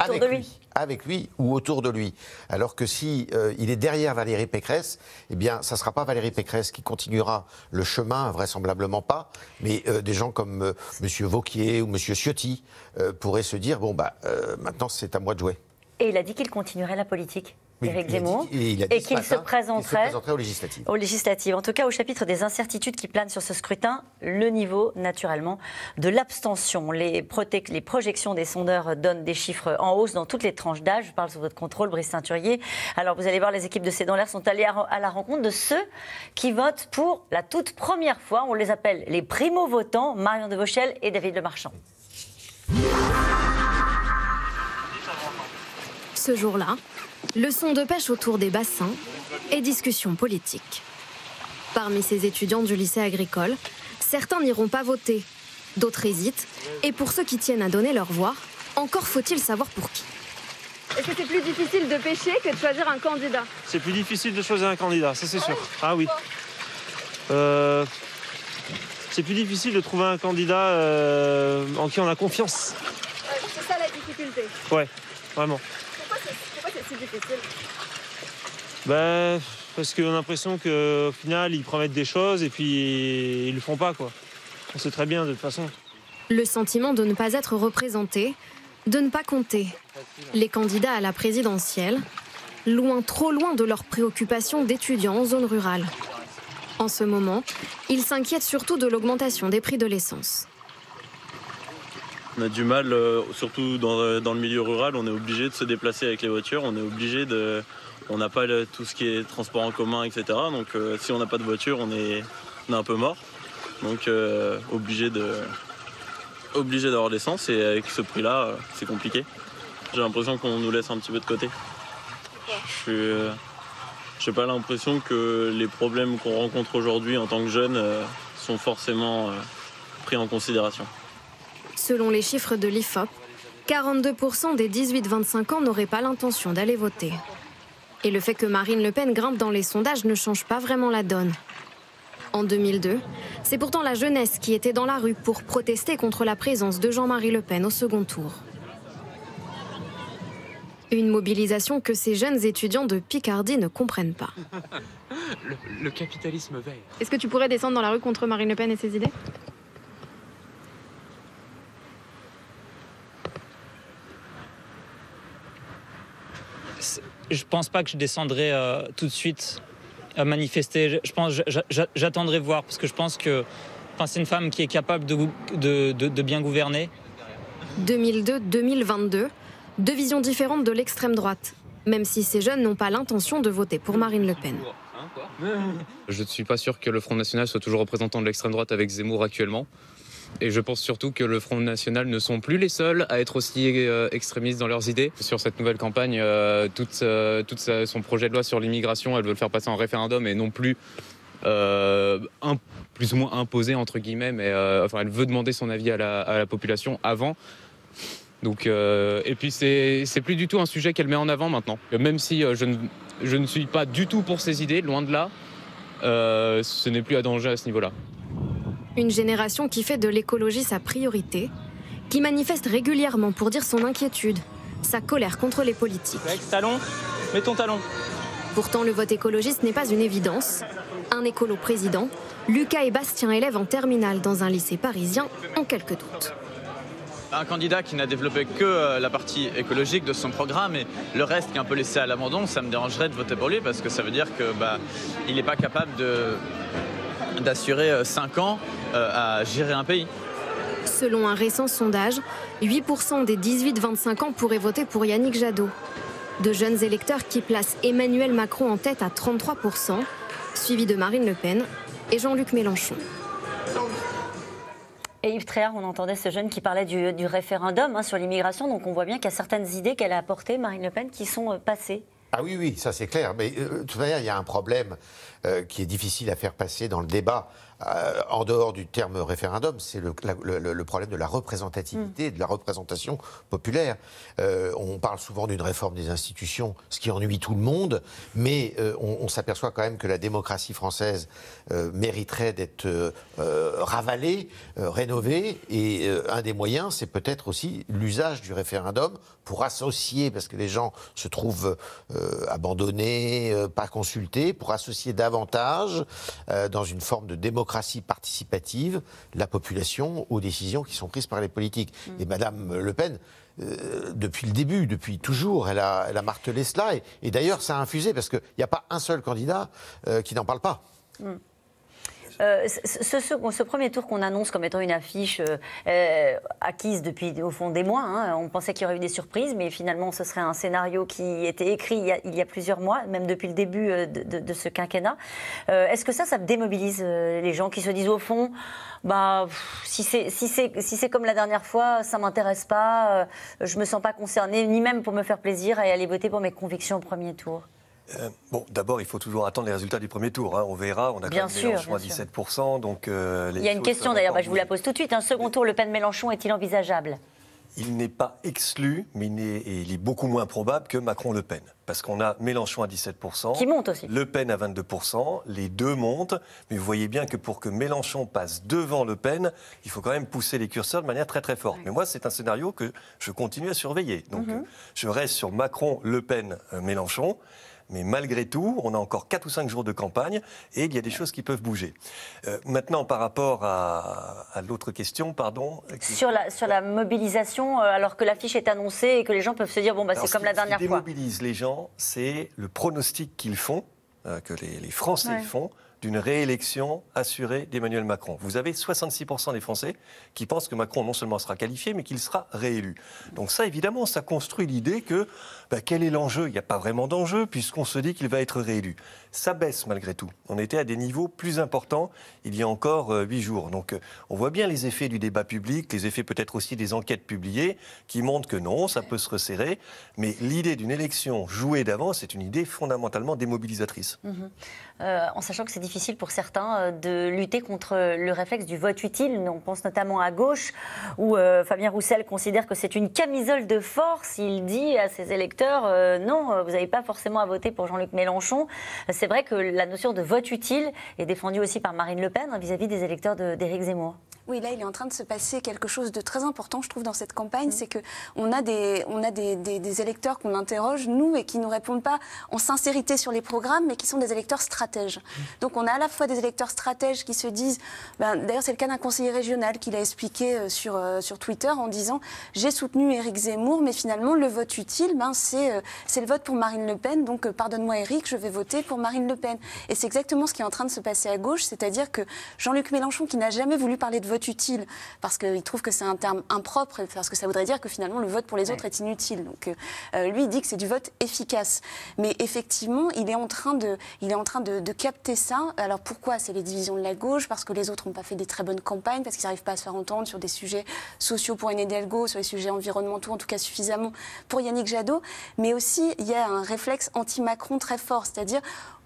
avec lui ou autour de lui. Alors que si il est derrière Valérie Pécresse, eh bien, ça ne sera pas Valérie Pécresse qui continuera le chemin, vraisemblablement pas, mais des gens comme M. Wauquiez ou M. Ciotti pourraient se dire, bon, maintenant c'est à moi de jouer. Et il a dit qu'il continuerait la politique. Éric Zemmour, et qu'il se présenterait aux législatives. En tout cas, au chapitre des incertitudes qui planent sur ce scrutin, le niveau, naturellement, de l'abstention. Les projections des sondeurs donnent des chiffres en hausse dans toutes les tranches d'âge. Je parle sous votre contrôle, Brice Teinturier. Alors, vous allez voir, les équipes de C'est dans l'air sont allées à la rencontre de ceux qui votent pour la toute première fois. On les appelle les primo-votants, Marion Devauchel et David Lemarchand. Ce jour-là, leçons de pêche autour des bassins et discussions politiques. Parmi ces étudiants du lycée agricole, certains n'iront pas voter, d'autres hésitent, et pour ceux qui tiennent à donner leur voix, encore faut-il savoir pour qui. Est-ce que c'est plus difficile de pêcher que de choisir un candidat? C'est plus difficile de choisir un candidat, ça c'est sûr. Ah oui. C'est plus difficile de trouver un candidat en qui on a confiance. C'est ça la difficulté. Ouais, vraiment. Pourquoi c'est si difficile? Parce qu'on a l'impression qu'au final, ils promettent des choses et puis ils le font pas, quoi. On sait très bien, de toute façon. Le sentiment de ne pas être représenté, de ne pas compter. Les candidats à la présidentielle, loin, trop loin de leurs préoccupations d'étudiants en zone rurale. En ce moment, ils s'inquiètent surtout de l'augmentation des prix de l'essence. On a du mal, surtout dans le milieu rural, on est obligé de se déplacer avec les voitures, on n'a pas tout ce qui est transport en commun, etc. Donc si on n'a pas de voiture, on est un peu mort. Donc obligé d'avoir l'essence et avec ce prix-là, c'est compliqué. J'ai l'impression qu'on nous laisse un petit peu de côté. Je n'ai pas l'impression que les problèmes qu'on rencontre aujourd'hui en tant que jeunes sont forcément pris en considération. Selon les chiffres de l'IFOP, 42% des 18-25 ans n'auraient pas l'intention d'aller voter. Et le fait que Marine Le Pen grimpe dans les sondages ne change pas vraiment la donne. En 2002, c'est pourtant la jeunesse qui était dans la rue pour protester contre la présence de Jean-Marie Le Pen au second tour. Une mobilisation que ces jeunes étudiants de Picardie ne comprennent pas. Le capitalisme vert. Est-ce que tu pourrais descendre dans la rue contre Marine Le Pen et ses idées ? Je pense pas que je descendrai tout de suite à manifester. J'attendrai voir, parce que je pense que c'est une femme qui est capable de bien gouverner. 2002-2022, deux visions différentes de l'extrême droite, même si ces jeunes n'ont pas l'intention de voter pour Marine Le Pen. Je ne suis pas sûr que le Front National soit toujours représentant de l'extrême droite avec Zemmour actuellement. Et je pense surtout que le Front National ne sont plus les seuls à être aussi extrémistes dans leurs idées. Sur cette nouvelle campagne, son projet de loi sur l'immigration, elle veut le faire passer en référendum et non plus plus ou moins imposé, entre guillemets. Mais elle veut demander son avis à la population avant. Donc, et puis c'est plus du tout un sujet qu'elle met en avant maintenant. Même si je ne suis pas du tout pour ces idées, loin de là, ce n'est plus à danger à ce niveau-là. Une génération qui fait de l'écologie sa priorité, qui manifeste régulièrement pour dire son inquiétude, sa colère contre les politiques. Talon, mets ton talon. Pourtant, le vote écologiste n'est pas une évidence. Un écolo président, Lucas et Bastien, élèves en terminale dans un lycée parisien, ont quelques doutes. Un candidat qui n'a développé que la partie écologique de son programme et le reste qui est un peu laissé à l'abandon, ça me dérangerait de voter pour lui parce que ça veut dire qu'il n'est pas capable d'assurer 5 ans à gérer un pays. Selon un récent sondage, 8% des 18-25 ans pourraient voter pour Yannick Jadot. De jeunes électeurs qui placent Emmanuel Macron en tête à 33%, suivi de Marine Le Pen et Jean-Luc Mélenchon. Et Yves Tréhard, on entendait ce jeune qui parlait du référendum sur l'immigration, donc on voit bien qu'il y a certaines idées qu'elle a apportées, Marine Le Pen, qui sont passées. Ah oui, ça c'est clair. Mais de toute manière, il y a un problème qui est difficile à faire passer dans le débat. En dehors du terme référendum, c'est le problème de la représentativité, de la représentation populaire. On parle souvent d'une réforme des institutions, ce qui ennuie tout le monde, mais on s'aperçoit quand même que la démocratie française mériterait d'être ravalée, rénovée, et un des moyens, c'est peut-être aussi l'usage du référendum pour associer, parce que les gens se trouvent abandonnés, pas consultés, pour associer davantage dans une forme de démocratie participative la population aux décisions qui sont prises par les politiques. Et Madame Le Pen, depuis le début, depuis toujours, elle a martelé cela. Et d'ailleurs, ça a infusé, parce qu'il n'y a pas un seul candidat qui n'en parle pas. Ce premier tour qu'on annonce comme étant une affiche acquise depuis au fond des mois, on pensait qu'il y aurait eu des surprises, mais finalement ce serait un scénario qui était écrit il y a plusieurs mois, même depuis le début de ce quinquennat. Est-ce que ça démobilise les gens qui se disent au fond, si c'est comme la dernière fois, ça m'intéresse pas, je me sens pas concernée, ni même pour me faire plaisir et aller voter pour mes convictions au premier tour? D'abord, il faut toujours attendre les résultats du premier tour. On verra, on a quand même Mélenchon à 17%. Donc, il y a une question d'ailleurs, je vous la pose tout de suite. Un second tour, Le Pen-Mélenchon, est-il envisageable? Il n'est pas exclu, mais il est beaucoup moins probable que Macron-Le Pen. Parce qu'on a Mélenchon à 17%. Qui monte aussi. Le Pen à 22%. Les deux montent. Mais vous voyez bien que pour que Mélenchon passe devant Le Pen, il faut quand même pousser les curseurs de manière très très forte. Mais moi, c'est un scénario que je continue à surveiller. Donc, je reste sur Macron, Le Pen, Mélenchon. Mais malgré tout, on a encore 4 ou 5 jours de campagne et il y a des choses qui peuvent bouger. Maintenant, par rapport à l'autre question, pardon. Sur la mobilisation, alors que l'affiche est annoncée et que les gens peuvent se dire, c'est comme la dernière fois. Ce qui démobilise les gens, c'est le pronostic qu'ils font, que les Français font, d'une réélection assurée d'Emmanuel Macron. Vous avez 66% des Français qui pensent que Macron non seulement sera qualifié, mais qu'il sera réélu. Donc ça, évidemment, ça construit l'idée que quel est l'enjeu? Il n'y a pas vraiment d'enjeu, puisqu'on se dit qu'il va être réélu. Ça baisse malgré tout. On était à des niveaux plus importants il y a encore 8 jours. Donc on voit bien les effets du débat public, les effets peut-être aussi des enquêtes publiées, qui montrent que non, ça peut se resserrer. Mais l'idée d'une élection jouée d'avance, c'est une idée fondamentalement démobilisatrice. En sachant que c'est difficile pour certains de lutter contre le réflexe du vote utile. On pense notamment à gauche, où Fabien Roussel considère que c'est une camisole de force. Il dit à ses électeurs non, vous n'avez pas forcément à voter pour Jean-Luc Mélenchon. C'est vrai que la notion de vote utile est défendue aussi par Marine Le Pen vis-à-vis des électeurs d'Éric Zemmour. Oui, là, il est en train de se passer quelque chose de très important, je trouve, dans cette campagne. C'est qu'on a des électeurs qu'on interroge, nous, et qui ne nous répondent pas en sincérité sur les programmes, mais qui sont des électeurs stratèges. Donc, on a à la fois des électeurs stratèges qui se disent... D'ailleurs, c'est le cas d'un conseiller régional qui l'a expliqué sur Twitter en disant « J'ai soutenu Éric Zemmour, mais finalement, le vote utile, c'est le vote pour Marine Le Pen. Donc, pardonne-moi, Éric, je vais voter pour Marine Le Pen. » Et c'est exactement ce qui est en train de se passer à gauche, c'est-à-dire que Jean-Luc Mélenchon, qui n'a jamais voulu parler de vote utile, parce qu'il trouve que c'est un terme impropre, parce que ça voudrait dire que finalement le vote pour les autres est inutile. Donc lui, il dit que c'est du vote efficace. Mais effectivement, il est en train de capter ça. Alors pourquoi? C'est les divisions de la gauche, parce que les autres n'ont pas fait des très bonnes campagnes, parce qu'ils n'arrivent pas à se faire entendre sur des sujets sociaux pour Anne Hidalgo, sur les sujets environnementaux, en tout cas suffisamment pour Yannick Jadot. Mais aussi, il y a un réflexe anti-Macron très fort, c'est-à-dire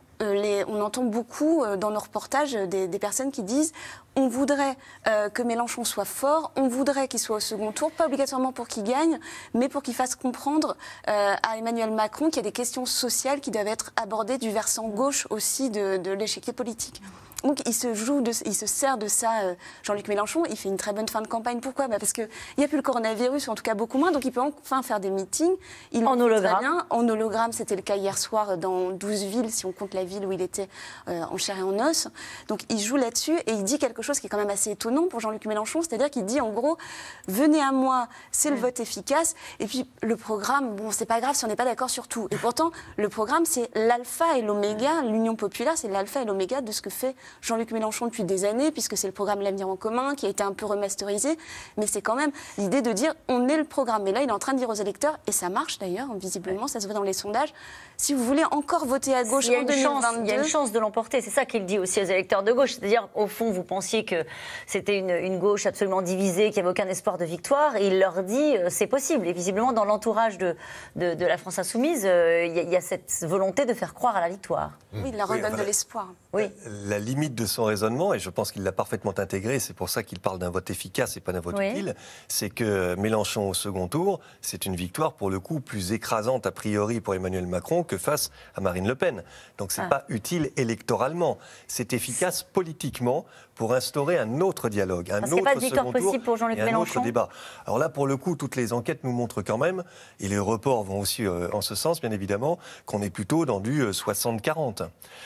on entend beaucoup dans nos reportages des personnes qui disent on voudrait que Mélenchon soit fort, on voudrait qu'il soit au second tour, pas obligatoirement pour qu'il gagne, mais pour qu'il fasse comprendre à Emmanuel Macron qu'il y a des questions sociales qui doivent être abordées du versant gauche aussi de l'échiquier politique. Donc il se sert de ça, Jean-Luc Mélenchon, il fait une très bonne fin de campagne. Pourquoi? Parce qu'il n'y a plus le coronavirus, ou en tout cas beaucoup moins, donc il peut enfin faire des meetings. En hologramme. Bien. En hologramme, c'était le cas hier soir dans 12 villes, si on compte la ville où il était en chair et en os. Donc il joue là-dessus et il dit quelque chose qui est quand même assez étonnant pour Jean-Luc Mélenchon, c'est-à-dire qu'il dit en gros, venez à moi, c'est le vote efficace, et puis le programme, bon c'est pas grave si on n'est pas d'accord sur tout. Et pourtant, le programme c'est l'alpha et l'oméga, l'Union populaire c'est l'alpha et l'oméga de ce que fait Jean-Luc Mélenchon depuis des années, puisque c'est le programme L'Avenir en commun qui a été un peu remasterisé, mais c'est quand même l'idée de dire on est le programme. Et là, il est en train de dire aux électeurs, et ça marche d'ailleurs, visiblement, ça se voit dans les sondages, si vous voulez encore voter à gauche en 2022... Il y a une chance de l'emporter, c'est ça qu'il dit aussi aux électeurs de gauche. C'est-à-dire, au fond, vous pensiez que c'était une gauche absolument divisée, qu'il n'y avait aucun espoir de victoire, et il leur dit c'est possible. Et visiblement, dans l'entourage de la France Insoumise, il y a cette volonté de faire croire à la victoire. Oui, il leur redonne de l'espoir. Oui. La limite de son raisonnement, et je pense qu'il l'a parfaitement intégré, c'est pour ça qu'il parle d'un vote efficace et pas d'un vote utile, c'est que Mélenchon au second tour, c'est une victoire pour le coup plus écrasante a priori pour Emmanuel Macron que face à Marine Le Pen. Donc c'est pas utile électoralement, c'est efficace politiquement pour instaurer un autre dialogue, un autre pas de victoire second tour possible pour Jean-Luc et un Mélenchon. autre débat. Alors là, pour le coup, toutes les enquêtes nous montrent quand même, et les reports vont aussi en ce sens, bien évidemment, qu'on est plutôt dans du 60-40.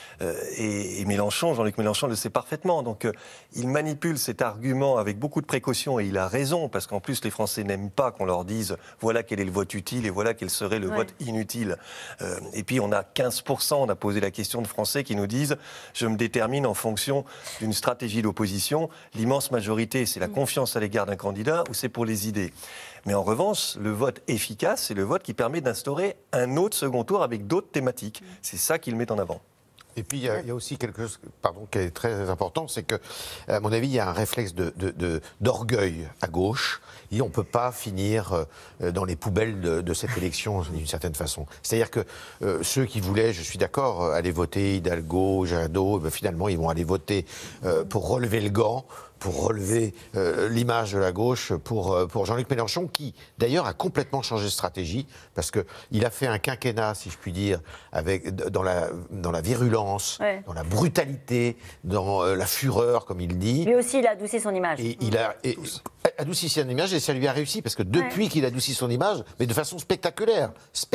Et Mélenchon, Jean-Luc Mélenchon le sait parfaitement. Donc il manipule cet argument avec beaucoup de précaution, et il a raison, parce qu'en plus les Français n'aiment pas qu'on leur dise voilà quel est le vote utile et voilà quel serait le vote inutile. Et puis on a 15%, on a posé la question de Français qui nous disent je me détermine en fonction d'une stratégie d'opposition. L'immense majorité, c'est la confiance à l'égard d'un candidat ou c'est pour les idées. Mais en revanche, le vote efficace, c'est le vote qui permet d'instaurer un autre second tour avec d'autres thématiques. C'est ça qu'il met en avant. Et puis, il y a aussi quelque chose qui est très important, c'est que, à mon avis, il y a un réflexe d'orgueil à gauche, et on ne peut pas finir dans les poubelles de cette élection, d'une certaine façon. C'est-à-dire que ceux qui voulaient, je suis d'accord, aller voter Hidalgo, Jadot, finalement, ils vont aller voter pour relever le gant, pour relever l'image de la gauche pour Jean-Luc Mélenchon, qui d'ailleurs a complètement changé de stratégie, parce qu'il a fait un quinquennat, si je puis dire, dans la virulence, dans la brutalité, dans la fureur, comme il dit. Lui aussi, il a adouci son image. Et il a adouci son image, et ça lui a réussi, parce que depuis qu'il adoucit son image, mais de façon spectaculaire,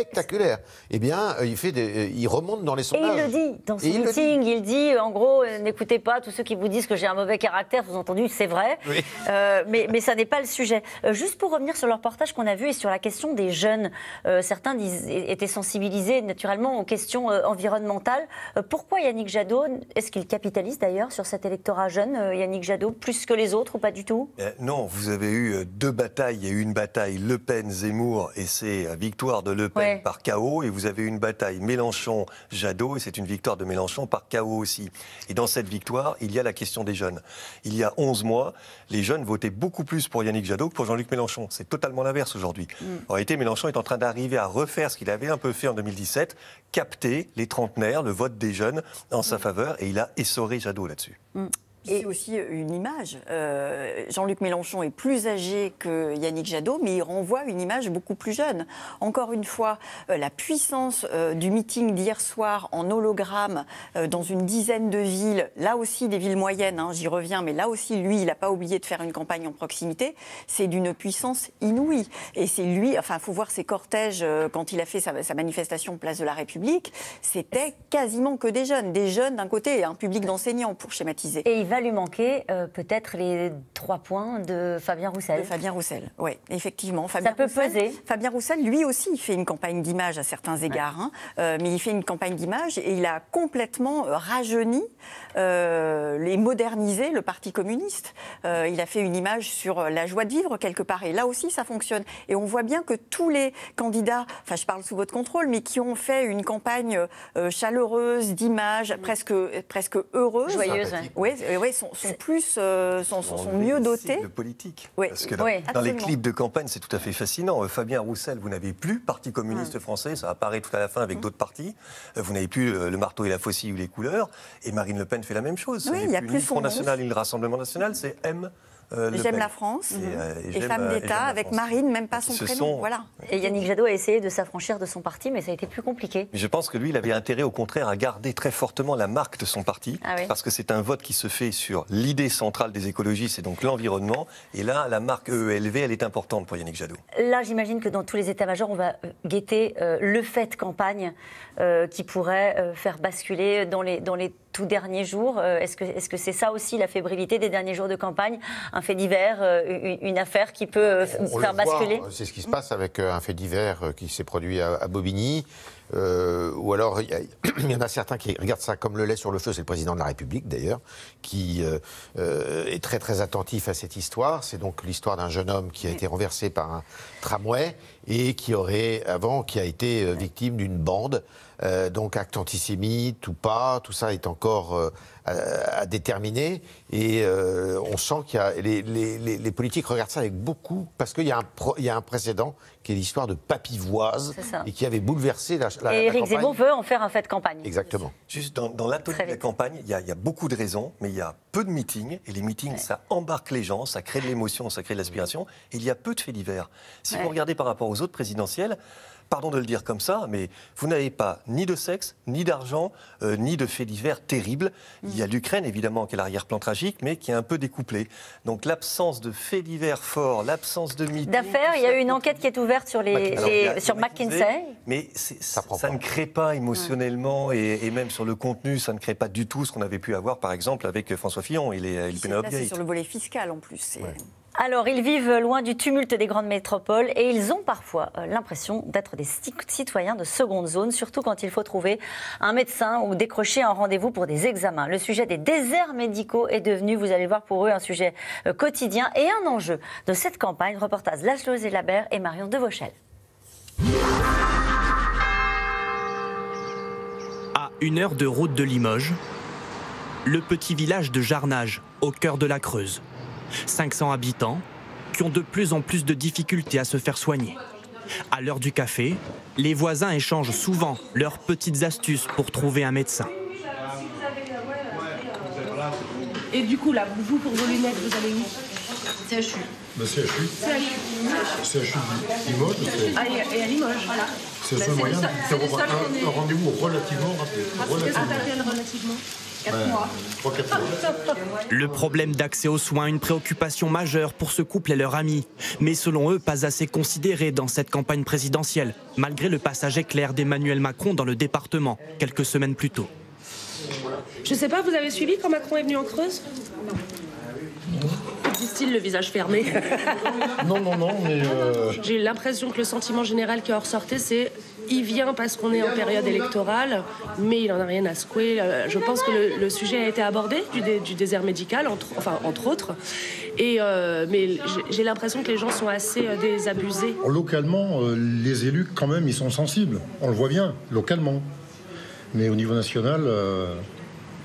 eh bien, il remonte dans les sondages. Et il le dit dans son meeting, il dit, en gros, n'écoutez pas tous ceux qui vous disent que j'ai un mauvais caractère, vous entendu, c'est vrai, oui. Mais ça n'est pas le sujet. Juste pour revenir sur le reportage qu'on a vu et sur la question des jeunes, certains étaient sensibilisés naturellement aux questions environnementales. Pourquoi Yannick Jadot, est-ce qu'il capitalise d'ailleurs sur cet électorat jeune, Yannick Jadot, plus que les autres ou pas du tout? Non, vous avez eu deux batailles. Il y a eu une bataille Le Pen-Zemmour et c'est la victoire de Le Pen par KO. Et vous avez eu une bataille Mélenchon-Jadot et c'est une victoire de Mélenchon par KO aussi. Et dans cette victoire, il y a la question des jeunes. Il y a 11 mois, les jeunes votaient beaucoup plus pour Yannick Jadot que pour Jean-Luc Mélenchon. C'est totalement l'inverse aujourd'hui. En réalité, Mélenchon est en train d'arriver à refaire ce qu'il avait un peu fait en 2017, capter les trentenaires, le vote des jeunes en sa faveur, et il a essoré Jadot là-dessus. C'est aussi une image. Jean-Luc Mélenchon est plus âgé que Yannick Jadot, mais il renvoie une image beaucoup plus jeune. Encore une fois, la puissance du meeting d'hier soir en hologramme dans une dizaine de villes, là aussi des villes moyennes, hein, j'y reviens, mais là aussi, lui, il n'a pas oublié de faire une campagne en proximité, c'est d'une puissance inouïe. Et c'est lui, enfin, il faut voir ses cortèges quand il a fait sa manifestation Place de la République, c'était quasiment que des jeunes d'un côté et un public d'enseignants, pour schématiser. Et il va lui manquer peut-être les 3 points de Fabien Roussel. De Fabien Roussel, oui, effectivement. Ça peut peser. Fabien Roussel, lui aussi, il fait une campagne d'image à certains égards, mais il fait une campagne d'image et il a complètement rajeuni et modernisé le Parti communiste. Il a fait une image sur la joie de vivre quelque part, et là aussi, ça fonctionne. Et on voit bien que tous les candidats, enfin, je parle sous votre contrôle, mais qui ont fait une campagne chaleureuse, d'image, presque heureuse, joyeuse, sont mieux dotés. Le politique. Oui. Parce que dans les clips de campagne, c'est tout à fait fascinant. Fabien Roussel, vous n'avez plus Parti communiste français, ça apparaît tout à la fin avec d'autres partis. Vous n'avez plus le marteau et la faucille ou les couleurs. Et Marine Le Pen fait la même chose. Oui, il n'y a plus le son Front National ni le Rassemblement National, c'est M. J'aime la France et femme d'État avec Marine, même pas son prénom. Voilà. Et Yannick Jadot a essayé de s'affranchir de son parti, mais ça a été plus compliqué. Mais je pense que lui, il avait intérêt au contraire à garder très fortement la marque de son parti, parce que c'est un vote qui se fait sur l'idée centrale des écologistes, c'est donc l'environnement. Et là, la marque EELV, elle est importante pour Yannick Jadot. Là, j'imagine que dans tous les états-majors, on va guetter le fait de campagne qui pourrait faire basculer dans les tout derniers jours. Est-ce que c'est ça aussi la fébrilité des derniers jours de campagne? Un fait divers, une affaire qui peut faire basculer? C'est ce qui se passe avec un fait divers qui s'est produit à Bobigny. Ou alors, il y en a certains qui regardent ça comme le lait sur le feu. C'est le président de la République, d'ailleurs, qui est très, très attentif à cette histoire. C'est donc l'histoire d'un jeune homme qui a été renversé par un tramway et qui a été victime d'une bande. Donc, acte antisémite ou pas, tout ça est encore à déterminer. Et on sent qu'il y a les politiques regardent ça avec beaucoup, parce qu'il y a un précédent qui est l'histoire de Papivoise et qui avait bouleversé la campagne. Et Éric Zemmour veut en faire un fait de campagne. Exactement. Juste dans l'atelier de la campagne, il y a beaucoup de raisons, mais il y a peu de meetings. Et les meetings, ça embarque les gens, ça crée de l'émotion, ça crée de l'aspiration. Et il y a peu de faits divers. Si vous regardez par rapport aux autres présidentielles, pardon de le dire comme ça, mais vous n'avez pas ni de sexe, ni d'argent, ni de faits divers terribles. Il y a l'Ukraine, évidemment, qui est l'arrière-plan tragique, mais qui est un peu découplé. Donc l'absence de faits divers forts, l'absence de meetings... D'affaires, il y a eu une enquête qui est ouverte sur McKinsey. Mais ça ne crée pas émotionnellement, et même sur le contenu, ça ne crée pas du tout ce qu'on avait pu avoir, par exemple, avec François Fillon et le Penelope Gate. C'est sur le volet fiscal, en plus. Alors, ils vivent loin du tumulte des grandes métropoles et ils ont parfois l'impression d'être des citoyens de seconde zone, surtout quand il faut trouver un médecin ou décrocher un rendez-vous pour des examens. Le sujet des déserts médicaux est devenu, vous allez voir, pour eux un sujet quotidien et un enjeu de cette campagne. Reportage Laszlo Zelaber et Marion Devauchel. À 1 heure de route de Limoges, le petit village de Jarnage, au cœur de la Creuse. 500 habitants qui ont de plus en plus de difficultés à se faire soigner. À l'heure du café, les voisins échangent souvent leurs petites astuces pour trouver un médecin. Et du coup, là, vous, pour vos lunettes, vous allez où? CHU. CHU. CHU Limoges. Et à Limoges, voilà. C'est le seul moyen d'avoir un rendez-vous relativement rapide. Relativement 4 mois. 3-4 mois. Le problème d'accès aux soins, une préoccupation majeure pour ce couple et leur ami. Mais selon eux, pas assez considéré dans cette campagne présidentielle, malgré le passage éclair d'Emmanuel Macron dans le département, quelques semaines plus tôt. Je sais pas, vous avez suivi quand Macron est venu en Creuse? Non. Disent-ils le visage fermé? Non, mais... J'ai l'impression que le sentiment général qui en ressortait, c'est il vient parce qu'on est en période électorale, mais il n'en a rien à secouer. Je pense que le sujet a été abordé du désert médical, entre autres. Mais j'ai l'impression que les gens sont assez désabusés. Localement, les élus, quand même, ils sont sensibles. On le voit bien, localement. Mais au niveau national...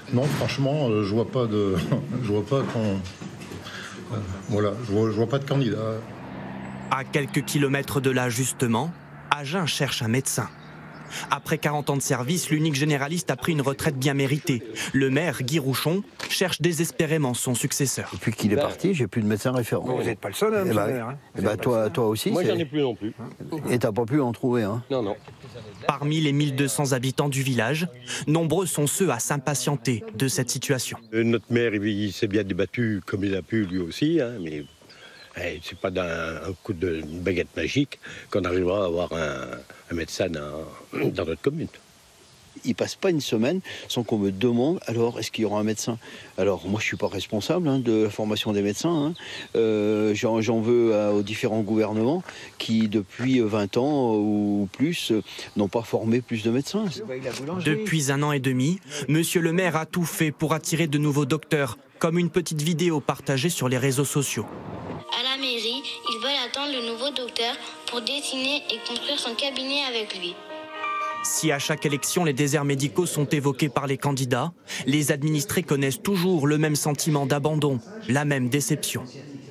Non, franchement, je vois pas de, je vois pas qu'on, voilà, je vois pas de candidat. À quelques kilomètres de là, justement, Agen cherche un médecin. Après 40 ans de service, l'unique généraliste a pris une retraite bien méritée. Le maire, Guy Rouchon, cherche désespérément son successeur. Depuis qu'il est parti, j'ai plus de médecin référent. Vous n'êtes pas le seul, hein, monsieur le maire. Toi aussi. Moi, j'en ai plus non plus. Et t'as pas pu en trouver, hein? Non. Parmi les 1200 habitants du village, nombreux sont ceux à s'impatienter de cette situation. Notre maire, il s'est bien débattu comme il a pu lui aussi, hein, mais c'est pas d'un coup de baguette magique qu'on arrivera à avoir un médecin dans notre commune. Il passe pas une semaine sans qu'on me demande alors est-ce qu'il y aura un médecin. Alors moi je suis pas responsable de la formation des médecins. J'en veux aux différents gouvernements qui depuis 20 ans ou plus n'ont pas formé plus de médecins. Depuis 1 an et demi, monsieur le maire a tout fait pour attirer de nouveaux docteurs, comme une petite vidéo partagée sur les réseaux sociaux. À la mairie, ils veulent attendre le nouveau docteur pour dessiner et construire son cabinet avec lui. Si à chaque élection les déserts médicaux sont évoqués par les candidats, les administrés connaissent toujours le même sentiment d'abandon, la même déception.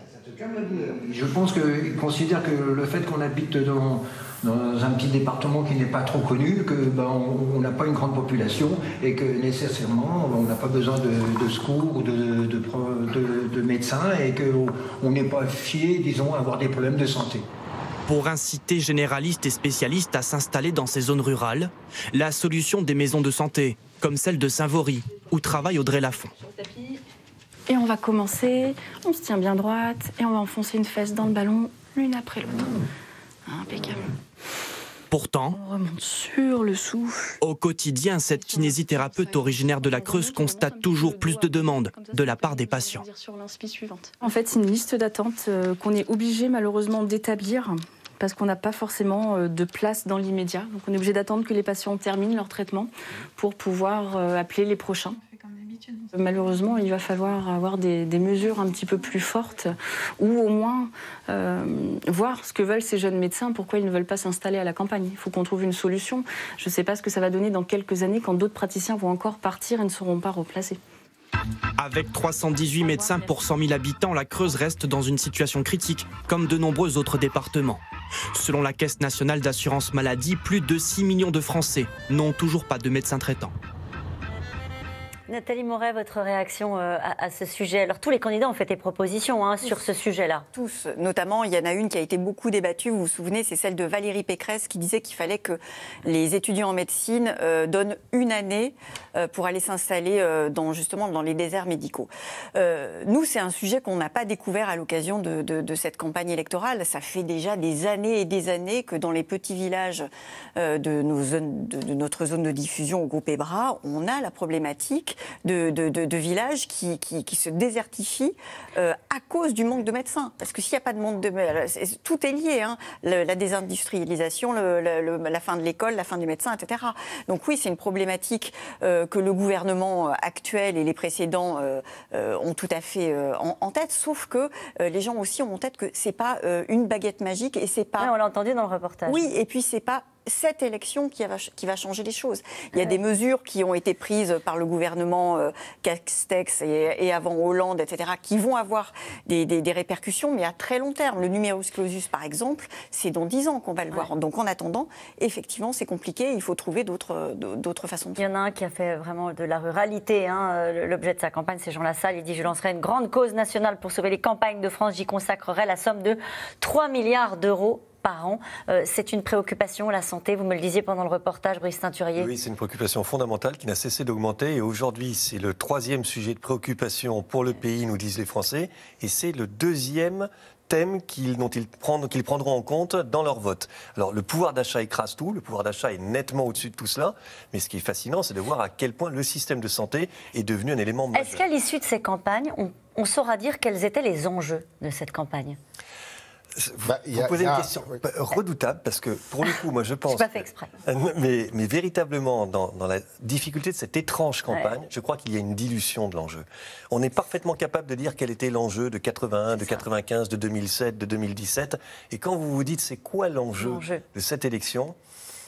Je pense qu'ils considèrent que le fait qu'on habite dans un petit département qui n'est pas trop connu, on n'a pas une grande population et que nécessairement on n'a pas besoin de secours ou de médecins et qu'on n'est pas fié, disons, à avoir des problèmes de santé. Pour inciter généralistes et spécialistes à s'installer dans ces zones rurales, la solution des maisons de santé, comme celle de Saint-Vaury, où travaille Audrey Lafont. Et on va commencer, on se tient bien droite, et on va enfoncer une fesse dans le ballon, l'une après l'autre. Impeccable. Pourtant, on remonte sur le souffle. Au quotidien, cette kinésithérapeute originaire de la Creuse constate toujours plus de demandes de la part des patients. En fait, c'est une liste d'attente qu'on est obligé malheureusement d'établir parce qu'on n'a pas forcément de place dans l'immédiat. Donc on est obligé d'attendre que les patients terminent leur traitement pour pouvoir appeler les prochains. Malheureusement, il va falloir avoir des mesures un petit peu plus fortes ou au moins voir ce que veulent ces jeunes médecins, pourquoi ils ne veulent pas s'installer à la campagne. Il faut qu'on trouve une solution. Je ne sais pas ce que ça va donner dans quelques années quand d'autres praticiens vont encore partir et ne seront pas replacés. Avec 318 médecins pour 100 000 habitants, la Creuse reste dans une situation critique, comme de nombreux autres départements. Selon la Caisse nationale d'assurance maladie, plus de 6 millions de Français n'ont toujours pas de médecin traitant. Nathalie Moret, votre réaction à ce sujet? Alors, tous les candidats ont fait des propositions sur ce sujet-là. Tous, notamment, il y en a une qui a été beaucoup débattue, vous vous souvenez, c'est celle de Valérie Pécresse qui disait qu'il fallait que les étudiants en médecine donnent une année pour aller s'installer justement dans les déserts médicaux. Nous, c'est un sujet qu'on n'a pas découvert à l'occasion de cette campagne électorale. Ça fait déjà des années et des années que dans les petits villages de notre zone de diffusion au groupe EBRA, on a la problématique de villages qui se désertifient à cause du manque de médecins. Parce que s'il n'y a pas de manque de médecins, tout est lié, la désindustrialisation, la fin de l'école, la fin des médecins, etc. Donc oui, c'est une problématique que le gouvernement actuel et les précédents ont tout à fait en tête, sauf que les gens aussi ont en tête que c'est pas une baguette magique et c'est pas... Ouais, on l'a entendu dans le reportage. Oui, et puis c'est pas cette élection qui va changer les choses. Il y a des mesures qui ont été prises par le gouvernement Castex et avant Hollande, etc., qui vont avoir des répercussions, mais à très long terme. Le numerus clausus, par exemple, c'est dans 10 ans qu'on va le voir. Donc en attendant, effectivement, c'est compliqué. Il faut trouver d'autres façons de faire. Il y en a un qui a fait vraiment de la ruralité l'objet de sa campagne, c'est Jean Lassalle. Il dit « Je lancerai une grande cause nationale pour sauver les campagnes de France. J'y consacrerai la somme de 3 milliards d'euros. » Par an. C'est une préoccupation, la santé, vous me le disiez pendant le reportage, Brice Teinturier. Oui, c'est une préoccupation fondamentale qui n'a cessé d'augmenter et aujourd'hui c'est le 3e sujet de préoccupation pour le pays, nous disent les Français, et c'est le 2e thème qu'ils prendront en compte dans leur vote. Alors le pouvoir d'achat écrase tout, le pouvoir d'achat est nettement au-dessus de tout cela, mais ce qui est fascinant c'est de voir à quel point le système de santé est devenu un élément majeur. Est-ce qu'à l'issue de ces campagnes, on saura dire quels étaient les enjeux de cette campagne ? Vous posez une question redoutable parce que pour le coup, moi je pense. C'est pas fait exprès. Mais véritablement, dans la difficulté de cette étrange campagne, je crois qu'il y a une dilution de l'enjeu. On est parfaitement capable de dire quel était l'enjeu de 81, de 95, de 2007, de 2017. Et quand vous vous dites c'est quoi l'enjeu de cette élection,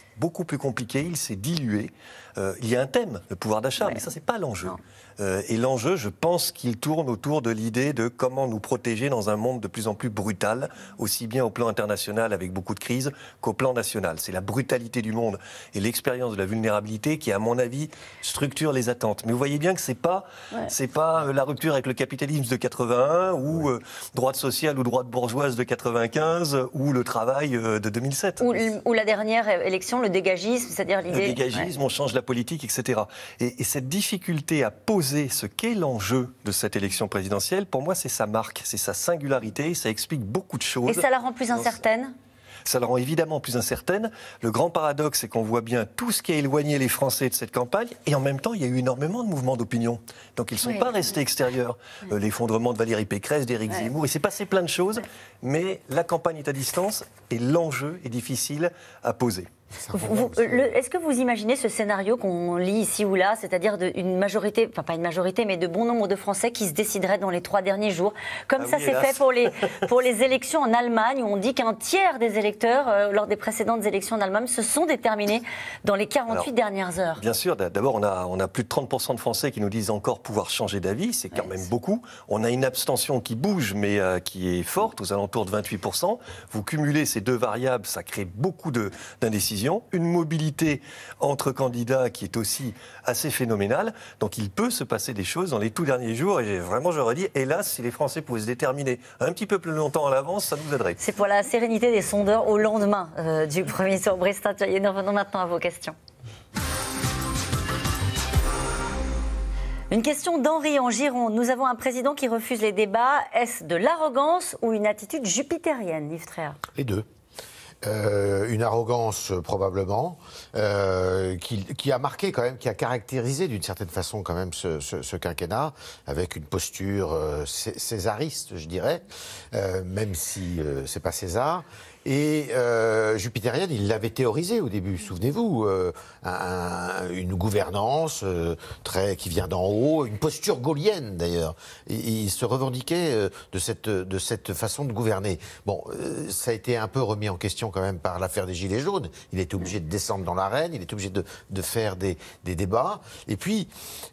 beaucoup plus compliqué, il s'est dilué. Il y a un thème, le pouvoir d'achat, mais ça, c'est pas l'enjeu. Et l'enjeu, je pense qu'il tourne autour de l'idée de comment nous protéger dans un monde de plus en plus brutal, aussi bien au plan international avec beaucoup de crises qu'au plan national. C'est la brutalité du monde et l'expérience de la vulnérabilité qui, à mon avis, structure les attentes. Mais vous voyez bien que c'est pas la rupture avec le capitalisme de 81 ou droite sociale ou droite bourgeoise de 95 ou le travail de 2007. Ou la dernière élection, le dégagisme, c'est-à-dire l'idée... Le dégagisme, on change la politique, etc. Et cette difficulté à poser ce qu'est l'enjeu de cette élection présidentielle, pour moi, c'est sa marque, c'est sa singularité, ça explique beaucoup de choses. Et ça la rend plus incertaine ? Ça la rend évidemment plus incertaine. Le grand paradoxe, c'est qu'on voit bien tout ce qui a éloigné les Français de cette campagne, et en même temps, il y a eu énormément de mouvements d'opinion. Donc ils ne sont pas restés extérieurs. L'effondrement de Valérie Pécresse, d'Éric Zemmour, il s'est passé plein de choses, mais la campagne est à distance, et l'enjeu est difficile à poser. Est-ce que vous imaginez ce scénario qu'on lit ici ou là, c'est-à-dire une majorité, enfin pas une majorité, mais de bon nombre de Français qui se décideraient dans les 3 derniers jours, comme ça s'est fait pour les élections en Allemagne, où on dit qu'un tiers des électeurs, lors des précédentes élections en Allemagne, se sont déterminés dans les 48 dernières heures. Bien sûr, d'abord on a plus de 30% de Français qui nous disent encore pouvoir changer d'avis, c'est quand même beaucoup. On a une abstention qui bouge, mais qui est forte, aux alentours de 28%. Vous cumulez ces deux variables, ça crée beaucoup d'indécision. Une mobilité entre candidats qui est aussi assez phénoménale. Donc il peut se passer des choses dans les tout derniers jours. Et vraiment, j'aurais dit, hélas, si les Français pouvaient se déterminer un petit peu plus longtemps à l'avance, ça nous aiderait. C'est pour la sérénité des sondeurs au lendemain du premier tour. Brice Tintoyer, nous revenons maintenant à vos questions. Une question d'Henri en Gironde. Nous avons un président qui refuse les débats. Est-ce de l'arrogance ou une attitude jupitérienne, Yves Tréhard ? Les deux. Une arrogance probablement qui a marqué quand même, qui a caractérisé d'une certaine façon quand même ce quinquennat, avec une posture césariste, je dirais, même si c'est pas César. Et jupitérienne, il l'avait théorisé au début, souvenez-vous, une gouvernance qui vient d'en haut, une posture gaulienne d'ailleurs. Il se revendiquait de cette façon de gouverner. Bon, ça a été un peu remis en question quand même par l'affaire des Gilets jaunes. Il était obligé de descendre dans l'arène, il était obligé de faire des débats. Et puis,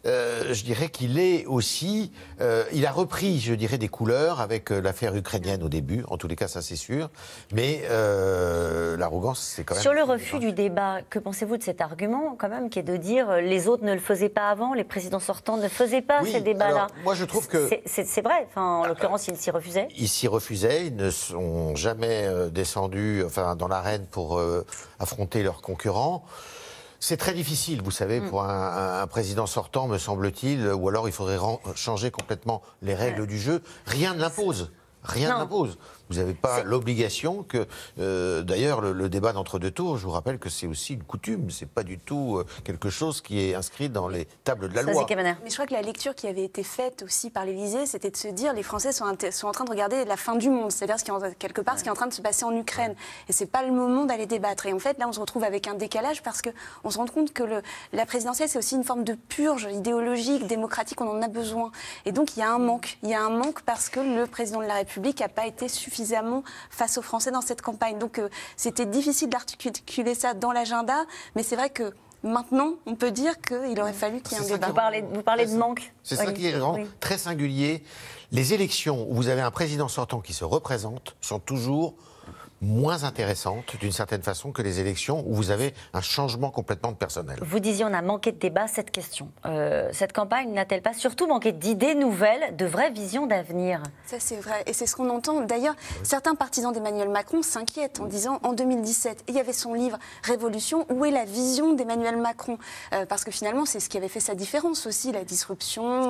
je dirais qu'il est aussi... il a repris, je dirais, des couleurs avec l'affaire ukrainienne au début, en tous les cas, ça c'est sûr. Mais l'arrogance, c'est quand même... Sur le refus du débat, que pensez-vous de cet argument, quand même, qui est de dire les autres ne le faisaient pas avant, les présidents sortants ne faisaient pas ces débats-là. Moi, je trouve que... C'est vrai, enfin, en l'occurrence, ils s'y refusaient. Ils s'y refusaient, ils ne sont jamais descendus dans l'arène pour affronter leurs concurrents. C'est très difficile, vous savez, pour un président sortant, me semble-t-il, ou alors il faudrait changer complètement les règles du jeu. Rien ne l'impose. Rien ne l'impose. Vous n'avez pas l'obligation que... D'ailleurs, le débat d'entre-deux tours, je vous rappelle que c'est aussi une coutume. C'est pas du tout quelque chose qui est inscrit dans les tables de la loi. Mais je crois que la lecture qui avait été faite aussi par l'Élysée, c'était de se dire les Français sont en train de regarder la fin du monde, c'est-à-dire ce qui est en train de se passer en Ukraine. Et c'est pas le moment d'aller débattre. Et en fait, là, on se retrouve avec un décalage parce qu'on se rend compte que la présidentielle, c'est aussi une forme de purge idéologique, démocratique. On en a besoin. Et donc, il y a un manque. Il y a un manque parce que le président de la République n'a pas été suffisamment face aux Français dans cette campagne. Donc c'était difficile d'articuler ça dans l'agenda, mais c'est vrai que maintenant, on peut dire qu'il aurait fallu qu'il y ait un débat. Vous parlez de manque. C'est ça qui est vraiment très singulier. Les élections où vous avez un président sortant qui se représente sont toujours moins intéressantes, d'une certaine façon, que les élections où vous avez un changement complètement de personnel. Vous disiez, on a manqué de débat, cette question. Cette campagne n'a-t-elle pas surtout manqué d'idées nouvelles, de vraies visions d'avenir ? Ça, c'est vrai. Et c'est ce qu'on entend. D'ailleurs, certains partisans d'Emmanuel Macron s'inquiètent en disant, en 2017, il y avait son livre « Révolution », où est la vision d'Emmanuel Macron ? Parce que finalement, c'est ce qui avait fait sa différence aussi, la disruption,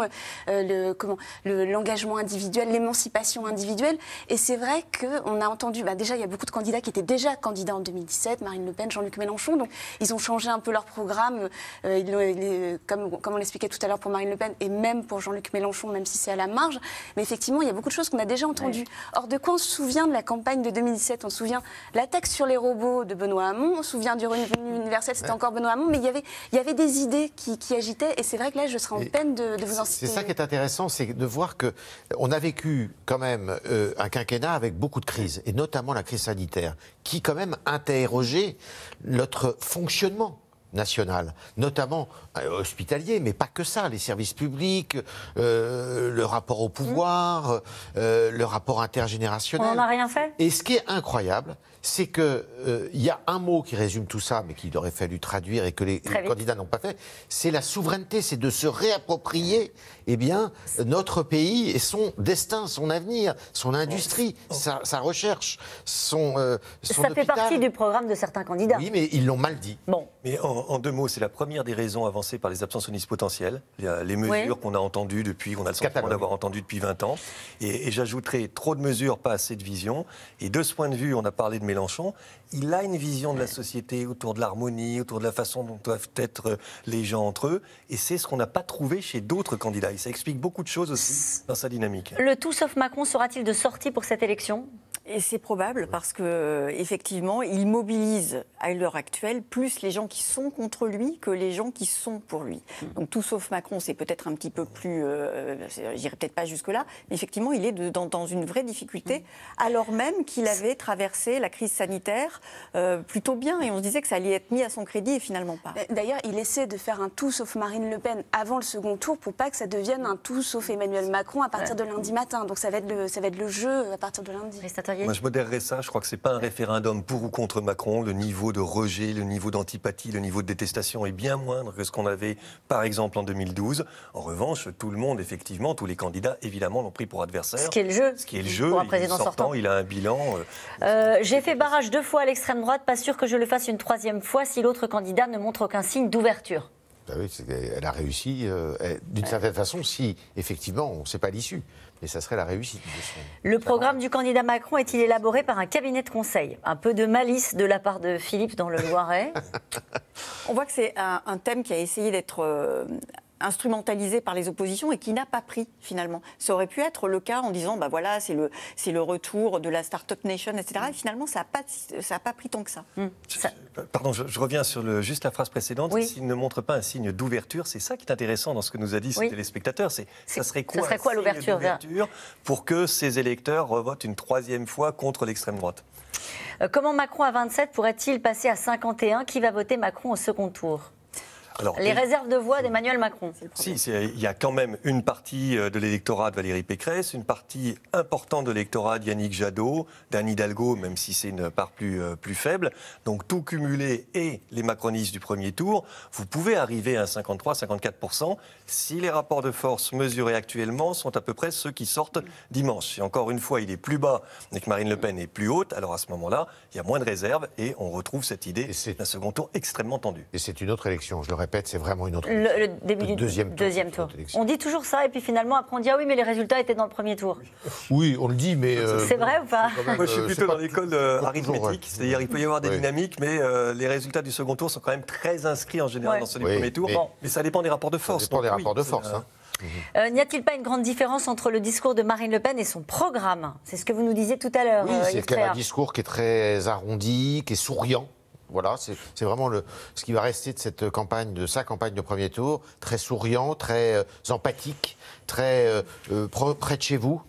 l'engagement individuel, l'émancipation individuelle. Et c'est vrai qu'on a entendu, déjà, il y a beaucoup de candidats qui étaient déjà candidats en 2017, Marine Le Pen, Jean-Luc Mélenchon, donc ils ont changé un peu leur programme, comme on l'expliquait tout à l'heure pour Marine Le Pen, et même pour Jean-Luc Mélenchon, même si c'est à la marge. Mais effectivement, il y a beaucoup de choses qu'on a déjà entendues. Or, de quoi on se souvient de la campagne de 2017 ? On se souvient de la taxe sur les robots de Benoît Hamon, on se souvient du revenu universel, c'était encore Benoît Hamon, mais il y avait des idées qui agitaient, et c'est vrai que là, je serais en peine de vous en citer. C'est ça qui est intéressant, c'est de voir qu'on a vécu quand même un quinquennat avec beaucoup de crises, et notamment la crise sanitaire qui quand même interrogeait notre fonctionnement national, notamment hospitalier, mais pas que ça, les services publics, le rapport au pouvoir, le rapport intergénérationnel. On n'en a rien fait. Et ce qui est incroyable, c'est qu'il y a un mot qui résume tout ça, mais qu'il aurait fallu traduire et que les candidats n'ont pas fait, c'est la souveraineté, c'est de se réapproprier notre pays et son destin, son avenir, son industrie, sa recherche, son Ça fait partie du programme de certains candidats. Oui, mais ils l'ont mal dit. Bon. Mais en 2 mots, c'est la première des raisons avancées par les abstentionnistes potentiels. Il y a les mesures qu'on a entendues on a le sentiment d'avoir entendu depuis 20 ans. Et j'ajouterai trop de mesures, pas assez de vision. Et de ce point de vue, on a parlé de Mélenchon. Il a une vision de la société autour de l'harmonie, autour de la façon dont doivent être les gens entre eux. Et c'est ce qu'on n'a pas trouvé chez d'autres candidats. Et ça explique beaucoup de choses aussi dans sa dynamique. Le tout sauf Macron sera-t-il de sortie pour cette élection ? Et c'est probable parce que effectivement, il mobilise à l'heure actuelle plus les gens qui sont contre lui que les gens qui sont pour lui. Donc tout sauf Macron, c'est peut-être un petit peu plus, j'irai peut-être pas jusque là, mais effectivement, il est dans une vraie difficulté, alors même qu'il avait traversé la crise sanitaire plutôt bien, et on se disait que ça allait être mis à son crédit et finalement pas. D'ailleurs, il essaie de faire un tout sauf Marine Le Pen avant le second tour pour pas que ça devienne un tout sauf Emmanuel Macron à partir de lundi matin. Donc ça va être le jeu à partir de lundi. Moi, je modérerais ça. Je crois que ce n'est pas un référendum pour ou contre Macron. Le niveau de rejet, le niveau d'antipathie, le niveau de détestation est bien moindre que ce qu'on avait, par exemple, en 2012. En revanche, tout le monde, effectivement, tous les candidats, évidemment, l'ont pris pour adversaire. Ce qui est le jeu. Ce qui est le jeu. Pour un président sortant. Il a un bilan. J'ai fait barrage 2 fois à l'extrême droite. Pas sûr que je le fasse une 3e fois si l'autre candidat ne montre aucun signe d'ouverture. Ben oui, elle a réussi d'une certaine façon si, effectivement, on ne sait pas l'issue. Mais ça serait la réussite. Le programme du candidat Macron est-il élaboré par un cabinet de conseil ? Un peu de malice de la part de Philippe dans le Loiret. On voit que c'est un thème qui a essayé d'être instrumentalisé par les oppositions et qui n'a pas pris finalement. Ça aurait pu être le cas en disant bah voilà c'est le retour de la Startup Nation, etc. Et finalement ça a pas pris tant que ça. Pardon, je reviens sur juste la phrase précédente. Oui. S'il ne montre pas un signe d'ouverture, c'est ça qui est intéressant dans ce que nous a dit ce téléspectateur. Ça serait quoi l'ouverture pour que ces électeurs revotent une 3e fois contre l'extrême droite? Comment Macron à 27 pourrait-il passer à 51? Qui va voter Macron au second tour? Alors, les réserves de voix d'Emmanuel Macron. Il y a quand même une partie de l'électorat de Valérie Pécresse, une partie importante de l'électorat d'Yannick Jadot, d'Anne Hidalgo, même si c'est une part plus faible. Donc tout cumulé et les macronistes du premier tour, vous pouvez arriver à un 53-54% si les rapports de force mesurés actuellement sont à peu près ceux qui sortent dimanche. Et encore une fois, il est plus bas et que Marine Le Pen est plus haute, alors à ce moment-là, il y a moins de réserves et on retrouve cette idée d'un second tour extrêmement tendu. Et c'est une autre élection, je le répète, c'est vraiment une autre le début du deuxième tour. On dit toujours ça et puis finalement après on dit ah oui mais les résultats étaient dans le premier tour. Oui, on le dit mais... c'est vrai ou pas? Moi je suis plutôt dans l'école arithmétique, c'est-à-dire il peut y avoir des dynamiques mais les résultats du second tour sont quand même très inscrits en général dans ceux du premier tour. Mais ça dépend des rapports de force. Ça dépend des rapports de force. N'y a-t-il pas une grande différence entre le discours de Marine Le Pen et son programme? C'est ce que vous nous disiez tout à l'heure. Oui, c'est qu'elle a un discours qui est très arrondi, qui est souriant. Voilà, c'est vraiment ce qui va rester de cette campagne, de sa campagne de premier tour, très souriant, très empathique, très près de chez vous.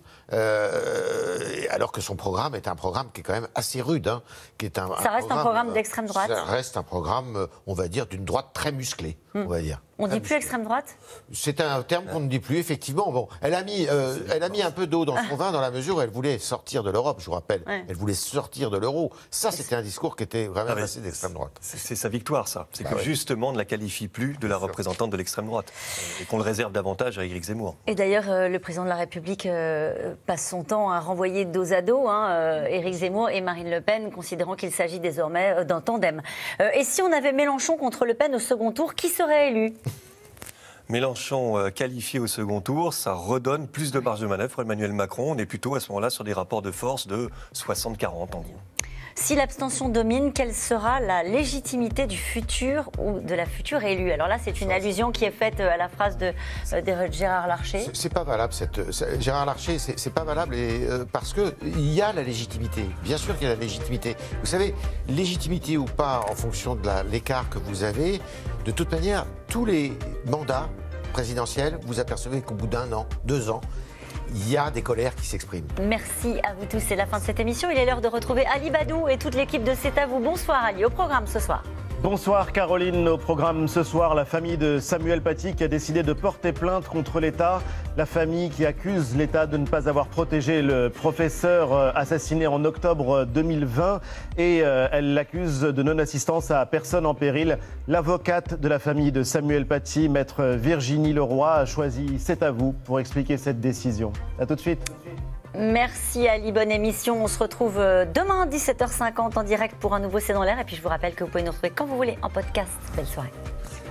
Alors que son programme est un programme qui est quand même assez rude. Qui est ça reste un programme d'extrême droite. Ça reste un programme, on va dire, d'une droite très musclée, on va dire. On ne dit plus extrême droite? C'est un terme qu'on ne dit plus, effectivement. Bon, elle a mis un peu d'eau dans son vin dans la mesure où elle voulait sortir de l'Europe, je vous rappelle. Ouais. Elle voulait sortir de l'euro. Ça, c'était un discours qui était vraiment assez d'extrême droite. C'est sa victoire, ça. C'est que justement, on ne la qualifie plus de la représentante de l'extrême droite. Et qu'on le réserve davantage à Éric Zemmour. Et d'ailleurs, le président de la République passe son temps à renvoyer dos à dos Éric Zemmour et Marine Le Pen, considérant qu'il s'agit désormais d'un tandem. Et si on avait Mélenchon contre Le Pen au second tour, qui serait élu? Mélenchon qualifié au second tour, ça redonne plus de marge de manœuvre pour Emmanuel Macron. On est plutôt à ce moment-là sur des rapports de force de 60-40 en gros. Si l'abstention domine, quelle sera la légitimité du futur ou de la future élue? Alors là, c'est une allusion qui est faite à la phrase de Gérard Larcher. C'est pas valable. Gérard Larcher, c'est pas valable parce qu'il y a la légitimité. Bien sûr qu'il y a la légitimité. Vous savez, légitimité ou pas, en fonction de l'écart que vous avez, de toute manière, tous les mandats présidentiels, vous apercevez qu'au bout d'1 an, 2 ans, il y a des colères qui s'expriment. Merci à vous tous. C'est la fin de cette émission. Il est l'heure de retrouver Ali Badou et toute l'équipe de C'est à vous. Bonsoir Ali, au programme ce soir. Bonsoir Caroline, au programme ce soir, la famille de Samuel Paty qui a décidé de porter plainte contre l'État. La famille qui accuse l'État de ne pas avoir protégé le professeur assassiné en octobre 2020 et elle l'accuse de non-assistance à personne en péril. L'avocate de la famille de Samuel Paty, maître Virginie Leroy, a choisi C'est à vous pour expliquer cette décision. A tout de suite. Merci Ali, bonne émission. On se retrouve demain à 17h50 en direct pour un nouveau C'est dans l'air. Et puis je vous rappelle que vous pouvez nous retrouver quand vous voulez en podcast. Belle soirée.